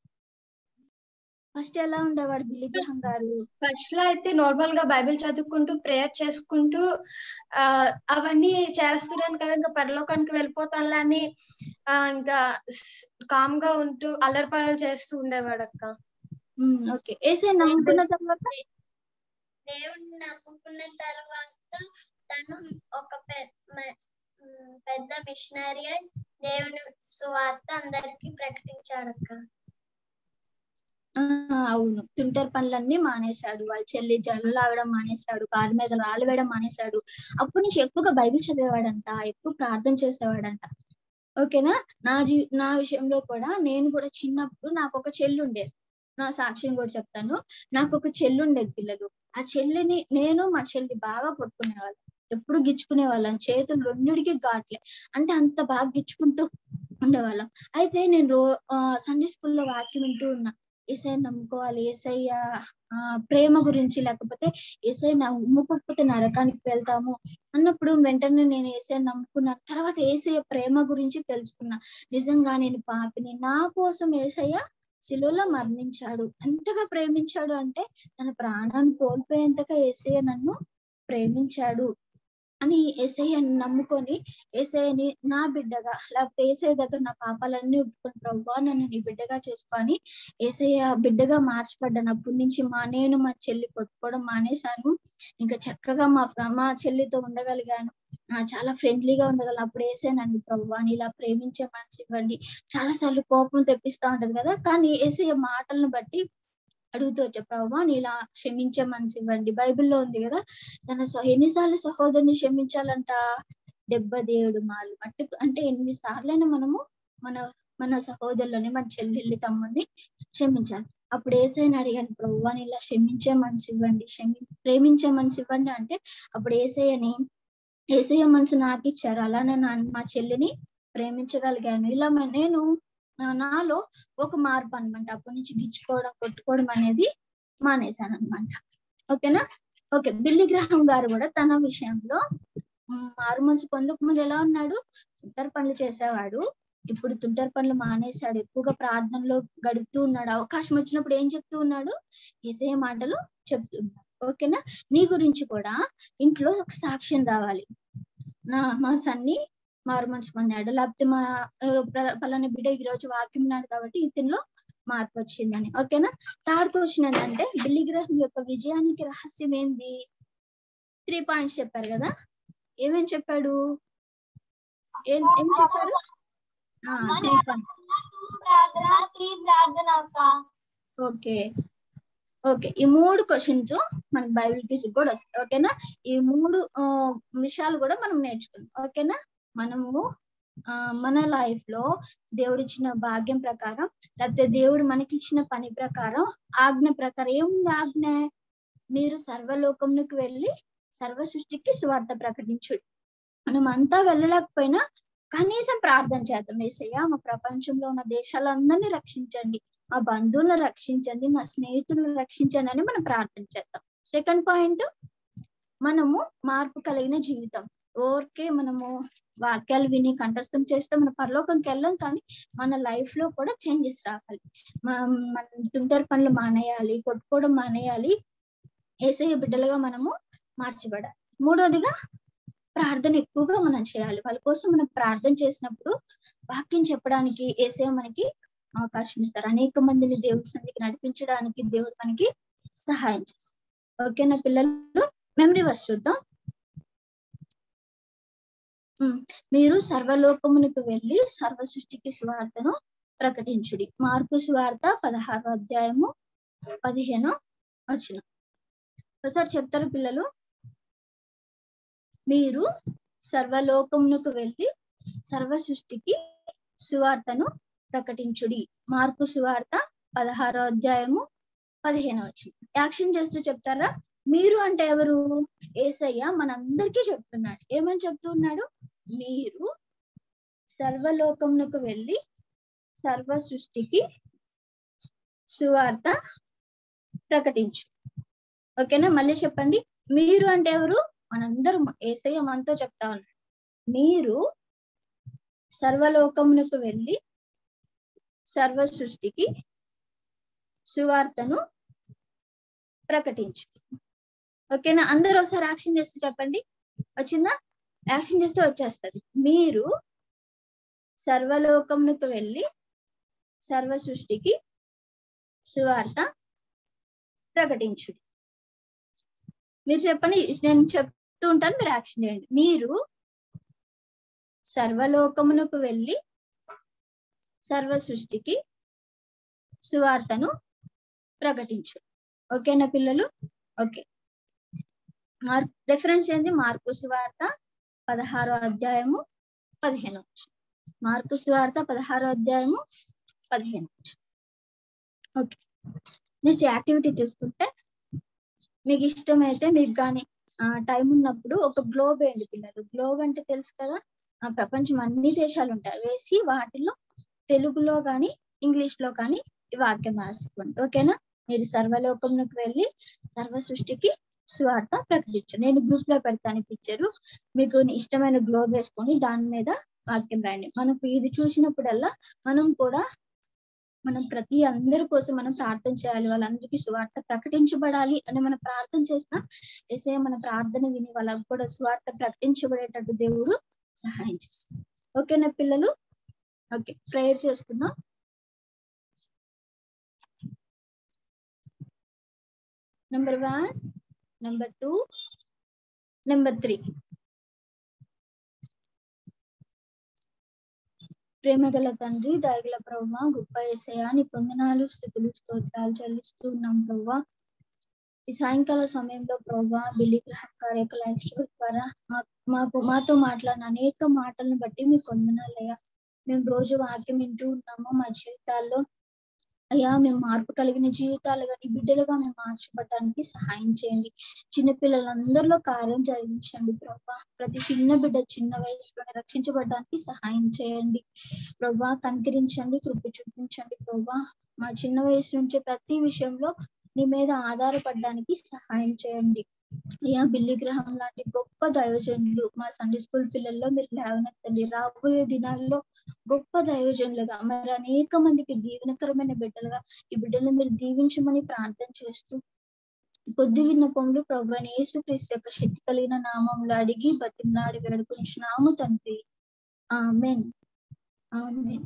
Speaker 10: బిల్లి గ్రహం గారు?
Speaker 13: ఫస్ట్ లో అయితే నార్మల్ గా బైబిల్ చదువుకుంటూ ప్రేయర్ చేసుకుంటూ అవన్నీ చేస్తున్నాను కదా, ఇంకా పరలోకానికి వెళ్ళిపోతానులే అని ఇంకా కామ్ గా ఉంటూ అల్లరి పనులు చేస్తూ ఉండేవాడు అక్క.
Speaker 10: ఓకే. యేసయ్య నమ్ముకున్న తర్వాత
Speaker 8: దేవుని నమ్ముకున్న తర్వాత తను ఒక పెద్ద మిషనరీ దేవుని సువార్త అందరికి ప్రకటించాడు అక్క.
Speaker 10: అవును, తుంటరి పనులన్నీ మానేశాడు. వాళ్ళ చెల్లి జల్లు లాగడం మానేశాడు, కారు మీద రాళ్ళు వేయడం మానేశాడు. అప్పటి నుంచి ఎక్కువగా బైబిల్ చదివేవాడంట, ఎక్కువ ప్రార్థన చేసేవాడంట. ఓకేనా? నా విషయంలో కూడా నేను కూడా చిన్నప్పుడు నాకు ఒక చెల్లి ఉండేది. నా సాక్ష్యం కూడా చెప్తాను. నాకు ఒక చెల్లి ఉండేది పిల్లలు. ఆ చెల్లిని నేను మా చెల్లి బాగా పట్టుకునేవాళ్ళం, ఎప్పుడు గిచ్చుకునే వాళ్ళం. చేతులు రెండిటికి ఘాట్లే, అంటే అంత బాగా గిచ్చుకుంటూ ఉండేవాళ్ళం. అయితే నేను సండే స్కూల్లో వాక్యం వింటూ ఉన్నా, యేసయ్య నమ్ముకోవాలి, యేసయ్య ప్రేమ గురించి, లేకపోతే యేసయ్య నమ్ముకోకపోతే నరకానికి వెళ్తాము అన్నప్పుడు వెంటనే నేను యేసయ్య నమ్ముకున్నాను. తర్వాత యేసయ్య ప్రేమ గురించి తెలుసుకున్నా. నిజంగా నేను పాపిని, నా కోసం యేసయ్య శిలువలో మరణించాడు. ఎంతగా ప్రేమించాడు అంటే తన ప్రాణాన్ని కోల్పోయేంతగా యేసయ్య నన్ను ప్రేమించాడు అని యేసయ్యని నమ్ముకొని యేసయ్యని నా బిడ్డగా, లేకపోతే యేసయ్య దగ్గర నా పాపాలన్నీ ఒప్పుకొని ప్రభువా నన్ను నీ బిడ్డగా చేసుకొని యేసయ్య బిడ్డగా మార్చబడ్డాను. అప్పటి నుంచి నేను మా చెల్లి కొట్టుకోవడం మానేశాను. ఇంకా చక్కగా మా చెల్లితో ఉండగలిగాను, చాలా ఫ్రెండ్లీగా ఉండగలను. అప్పుడు యేసయ్యనండి, ప్రభువా నీ ఇలా ప్రేమించే మనసు ఇవ్వండి. చాలా సార్లు కోపం తెప్పిస్తా ఉంటది కదా, కానీ యేసయ్య మాటలను బట్టి అడుగుతూ వచ్చా, ప్రభువా నీ ఇలా క్షమించే మనసు ఇవ్వండి. బైబిల్లో ఉంది కదా, ఎన్నిసార్లు సహోదరుని క్షమించాలంట? 77 మార్లు. అంటే ఎన్నిసార్లైనా మనము మన సహోదరులని, మన చెల్లెల్ని, తమ్ముడిని క్షమించాలి. అప్పుడు యేసయ్యని అడిగాను, ప్రభువా నీ ఇలా క్షమించే మనసు ఇవ్వండి, ప్రేమించే మనసు ఇవ్వండి అంటే అప్పుడు యేసయ్య మనసు నాకు ఇచ్చారు. అలానే మా చెల్లిని ప్రేమించగలిగాను. ఇలా నేను నాలో ఒక మార్పు అనమాట. అప్పటి నుంచి గిచ్చుకోవడం, కొట్టుకోవడం అనేది మానేశాను అనమాట. ఓకేనా? ఓకే. బిల్లి గ్రహం గారు కూడా తన విషయంలో మారు మనసు పొందక ముందు ఎలా ఉన్నాడు? తుంటరి పనులు చేసేవాడు. ఇప్పుడు తుంటరి పనులు మానేశాడు, ఎక్కువగా ప్రార్థనలో గడుపుతూ ఉన్నాడు. అవకాశం వచ్చినప్పుడు ఏం చెప్తూ ఉన్నాడు? యేసయ్య మాటలు చెప్తున్నాడు. ఓకేనా? నీ గురించి కూడా ఇంట్లో ఒక సాక్ష్యం రావాలి, మా సన్ని మారు మనసు పొందాడు, లేకపోతే మా పలానా బిడ్డ ఈ రోజు వాక్యం ఉన్నాడు కాబట్టి ఇతనిలో మార్పు వచ్చిందని. ఓకేనా? థర్డ్ క్వశ్చన్ ఏంటంటే, బిల్లి గ్రహం యొక్క విజయానికి రహస్యం ఏంది? 3 పాయింట్స్ చెప్పారు కదా, ఏమేం చెప్పాడు? ఏం చెప్పారు? 3 పాయింట్స్. ఓకే. ఈ 3 క్వశ్చన్స్ మన బైబిల్ టీచ్ కూడా వస్తాయి. ఓకేనా? ఈ 3 విషయాలు కూడా మనం నేర్చుకున్నాం. ఓకేనా? మనము మన లైఫ్ లో దేవుడిచ్చిన భాగ్యం ప్రకారం, లేకపోతే దేవుడు మనకిచ్చిన పని ప్రకారం, ఆజ్ఞ ప్రకారం ఏముంది? ఆజ్ఞ, మీరు సర్వలోకమునికి వెళ్ళి సర్వ సృష్టికి సువార్త ప్రకటించుడు. మనం అంతా వెళ్ళలేకపోయినా కనీసం ప్రార్థన చేద్దాం. యేసయ్య మా ప్రపంచంలో ఉన్న దేశాలందరినీ రక్షించండి, మా బంధువులను రక్షించండి, నా స్నేహితులను రక్షించండి అని మనం ప్రార్థన చేద్దాం. సెకండ్ పాయింట్, మనము మార్పు కలిగిన జీవితం. ఓరికే మనము వాక్యాలు విని కంఠస్థం చేస్తే మన పరలోకంకి వెళ్ళాం, కానీ మన లైఫ్ లో కూడా చేంజెస్ రావాలి. మన తుంటరి పనులు మానేయాలి, కొట్టుకోవడం మానేయాలి, యేసయ్య బిడ్డలుగా మనము మార్చబడాలి. మూడోదిగా ప్రార్థన ఎక్కువగా మనం చేయాలి. వాళ్ళ కోసం మనం ప్రార్థన చేసినప్పుడు వాక్యం చెప్పడానికి యేసయ్య మనకి అవకాశం ఇస్తారు. అనేక మందిని దేవుడి సన్నిధికి నడిపించడానికి దేవుడు మనకి సహాయం చేస్తారు. ఓకేనా పిల్లలు? మెమరీ వర్స్ చూద్దాం. మీరు సర్వలోకమునకు వెళ్ళి సర్వ సృష్టికి సువార్తను ప్రకటించుడి. మార్కు సువార్త 16వ అధ్యాయము 15వ వచనం. ఒకసారి చెప్తారు పిల్లలు? మీరు సర్వలోకమునకు వెళ్ళి సర్వ సృష్టికి సువార్తను ప్రకటించుడి. మార్కు సువార్త 16వ అధ్యాయము 15వ వచనం. యాక్షన్ చేస్తూ చెప్తారా? మీరు అంటే ఎవరు? యేసయ్య మనందరికీ చెప్తున్నాడు. ఏమని చెప్తున్నాడు? మీరు సర్వలోకమునకు వెళ్ళి సర్వ సృష్టికి సువార్త ప్రకటించు. ఓకేనా? మళ్ళీ చెప్పండి. మీరు అంటే ఎవరు? మనందరం. యేసయ్య మనతో చెప్తా ఉన్నాడు, మీరు సర్వలోకమునకు వెళ్ళి సర్వ సృష్టికి సువార్తను ప్రకటించు. ఓకేనా? అందరూ ఒకసారి యాక్షన్ చేస్తూ చెప్పండి. వచ్చిందా? యాక్షన్ చేస్తే వచ్చేస్తుంది. మీరు సర్వలోకమునకు వెళ్ళి సర్వ సృష్టికి సువార్త ప్రకటించు. మీరు చెప్పండి, నేను చెప్తూ ఉంటాను, మీరు యాక్షన్ చేయండి. మీరు సర్వలోకమునకు వెళ్ళి సర్వ సృష్టికి సువార్తను ప్రకటించు. ఓకేనా పిల్లలు? ఓకే. రెఫరెన్స్ ఏంటి? మార్కు సువార్త 16వ అధ్యాయము 15వ వచనం. మార్కు సువార్త 16వ అధ్యాయము 15వ వచనం. ఓకే. నెక్స్ట్ యాక్టివిటీ చూసుకుంటే, మీకు ఇష్టమైతే మీకు కానీ టైం ఉన్నప్పుడు ఒక గ్లోబ్ వేయండి పిల్లలు. గ్లోబ్ అంటే తెలుసు కదా, ప్రపంచం అన్ని దేశాలు ఉంటాయి. వేసి వాటిలో తెలుగులో కానీ ఇంగ్లీష్ లో కానీ ఈ వాక్యం రాసుకోండి. ఓకేనా? మీరు సర్వలోకంలోకి వెళ్ళి సర్వ సృష్టికి సువార్త ప్రకటించు. నేను గ్రూప్ లో పెడతాను పిక్చరు. మీకు ఇష్టమైన గ్లోబ్ వేసుకొని దాని మీద వాక్యం రాయండి. మనకు ఇది చూసినప్పుడల్లా మనం ప్రతి అందరి కోసం మనం ప్రార్థన చేయాలి. వాళ్ళందరికీ సువార్త ప్రకటించబడాలి అని మనం ప్రార్థన చేసినా యేసయ్య మన ప్రార్థన విని వాళ్ళకు కూడా సువార్త ప్రకటించబడేటట్టు దేవుడు సహాయం చేస్తారు. ఓకేనా పిల్లలు? ఓకే, ప్రేయర్ చేసుకుందాం. Number 1, number 2, number 3. ప్రేమగల తండ్రి, దయగల ప్రభువా, గొప్ప యేసయ్య, నీ వందనాలు, స్తుతులు, స్తోత్రాలు చెల్లిస్తూ ఉన్నాం ప్రభువా. ఈ సాయంకాల సమయంలో ప్రభువా, బిల్లీ గ్రహం కార్యక లైఫ్ స్టోరీ ద్వారా మాతో మాట్లాడిన అనేక మాటలను బట్టి మీకు వందనాలయ్యా. మేము రోజు వాక్యం వింటూ ఉన్నాము. మా జీవితాల్లో అయ్యా మేము మార్పు కలిగిన జీవితాలుగా నీ బిడ్డలుగా మేము మార్చబడటానికి సహాయం చేయండి. చిన్నపిల్లలందరిలో కార్యం జరిగించండి ప్రభా. ప్రతి చిన్న బిడ్డ చిన్న వయసులోనే రక్షించబడడానికి సహాయం చేయండి ప్రభా. కనికరించండి, కృప చూపించండి ప్రభా. మా చిన్న వయసు నుంచే ప్రతి విషయంలో నీ మీద ఆధారపడడానికి సహాయం చేయండి అయ్యా. బిల్లీ గ్రహం లాంటి గొప్ప దైవజనులు మా సండే స్కూల్ పిల్లల్లో మీరు లేవనెత్తండి. రాబోయే దినాల్లో గొప్ప దైవజనులుగా మరి అనేక మందికి దీవెనకరమైన బిడ్డలుగా ఈ బిడ్డలను మీరు దీవించమని ప్రార్థన చేస్తూ కొద్ది విన్నపములు ప్రభువైన యేసుక్రీస్తు యొక్క శక్తి కలిగిన నామంలో అడిగి బతిమలాడి వేడుకొంచున్నాము తండ్రి. ఆమేన్. ఆమేన్.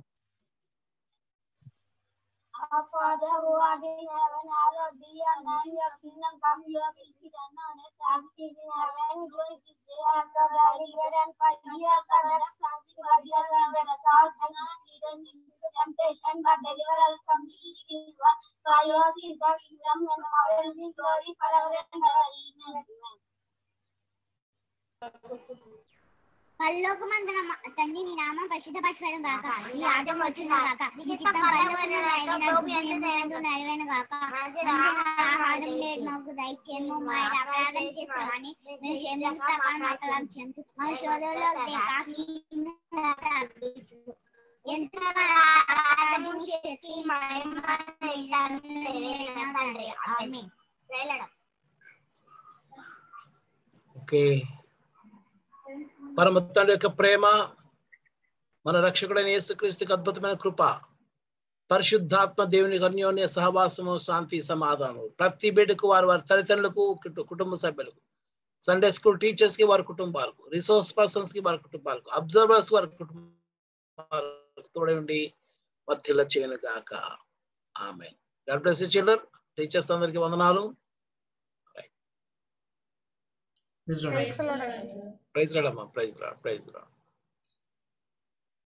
Speaker 14: Our Father who art in heaven, hallowed be your name. Your kingdom come, your will be done on earth as it is in heaven. Give us this day our daily bread, and forgive us our trespasses, forgive us our debtors, and not lead us into temptation, but deliver us from the evil one. For yours is the kingdom, and power, and the glory forever and ever. Amen. పరలోకమందున తండ్రి నీ నామం పరిశుద్ధపరచబడును గాక, నీ రాజ్యం వచ్చును గాక, నీ చిత్తం పరలోకమందు నెరవేరును గాక. ఆహారం నేడు మాకు దయచేయము, మా అపరాధం చేస్తామని మేము క్షమించు ప్రకారం మా అపరాధం క్షమించు, మా శోధనలో తేకాకి ఎంతగా ఆరాధన శక్తి మహిమ నెరవేరును తండ్రి. ఆమేన్.
Speaker 5: ఓకే. పరమ తండ్రి యొక్క ప్రేమ, మన రక్షకుడైన యేసుక్రీస్తుకి అద్భుతమైన కృప, పరిశుద్ధాత్మ దేవుని అన్యోన్య సహవాసము, శాంతి, సమాధానం ప్రతి బిడ్డకు వారి వారి తల్లిదండ్రులకు, కుటుంబ సభ్యులకు, సండే స్కూల్ టీచర్స్ కి వారి కుటుంబాలకు, రిసోర్స్ పర్సన్స్ కి వారి కుటుంబాలకు, అబ్జర్వర్స్ వారి కుటుంబాలకు తోడే ఉండి వర్ధిల్ల చేయను గాక. Amen. God bless you children. Teachers అందరికి వందనాలు. ప్రైజ్ రాడ్ అమ్మా. Praise rod.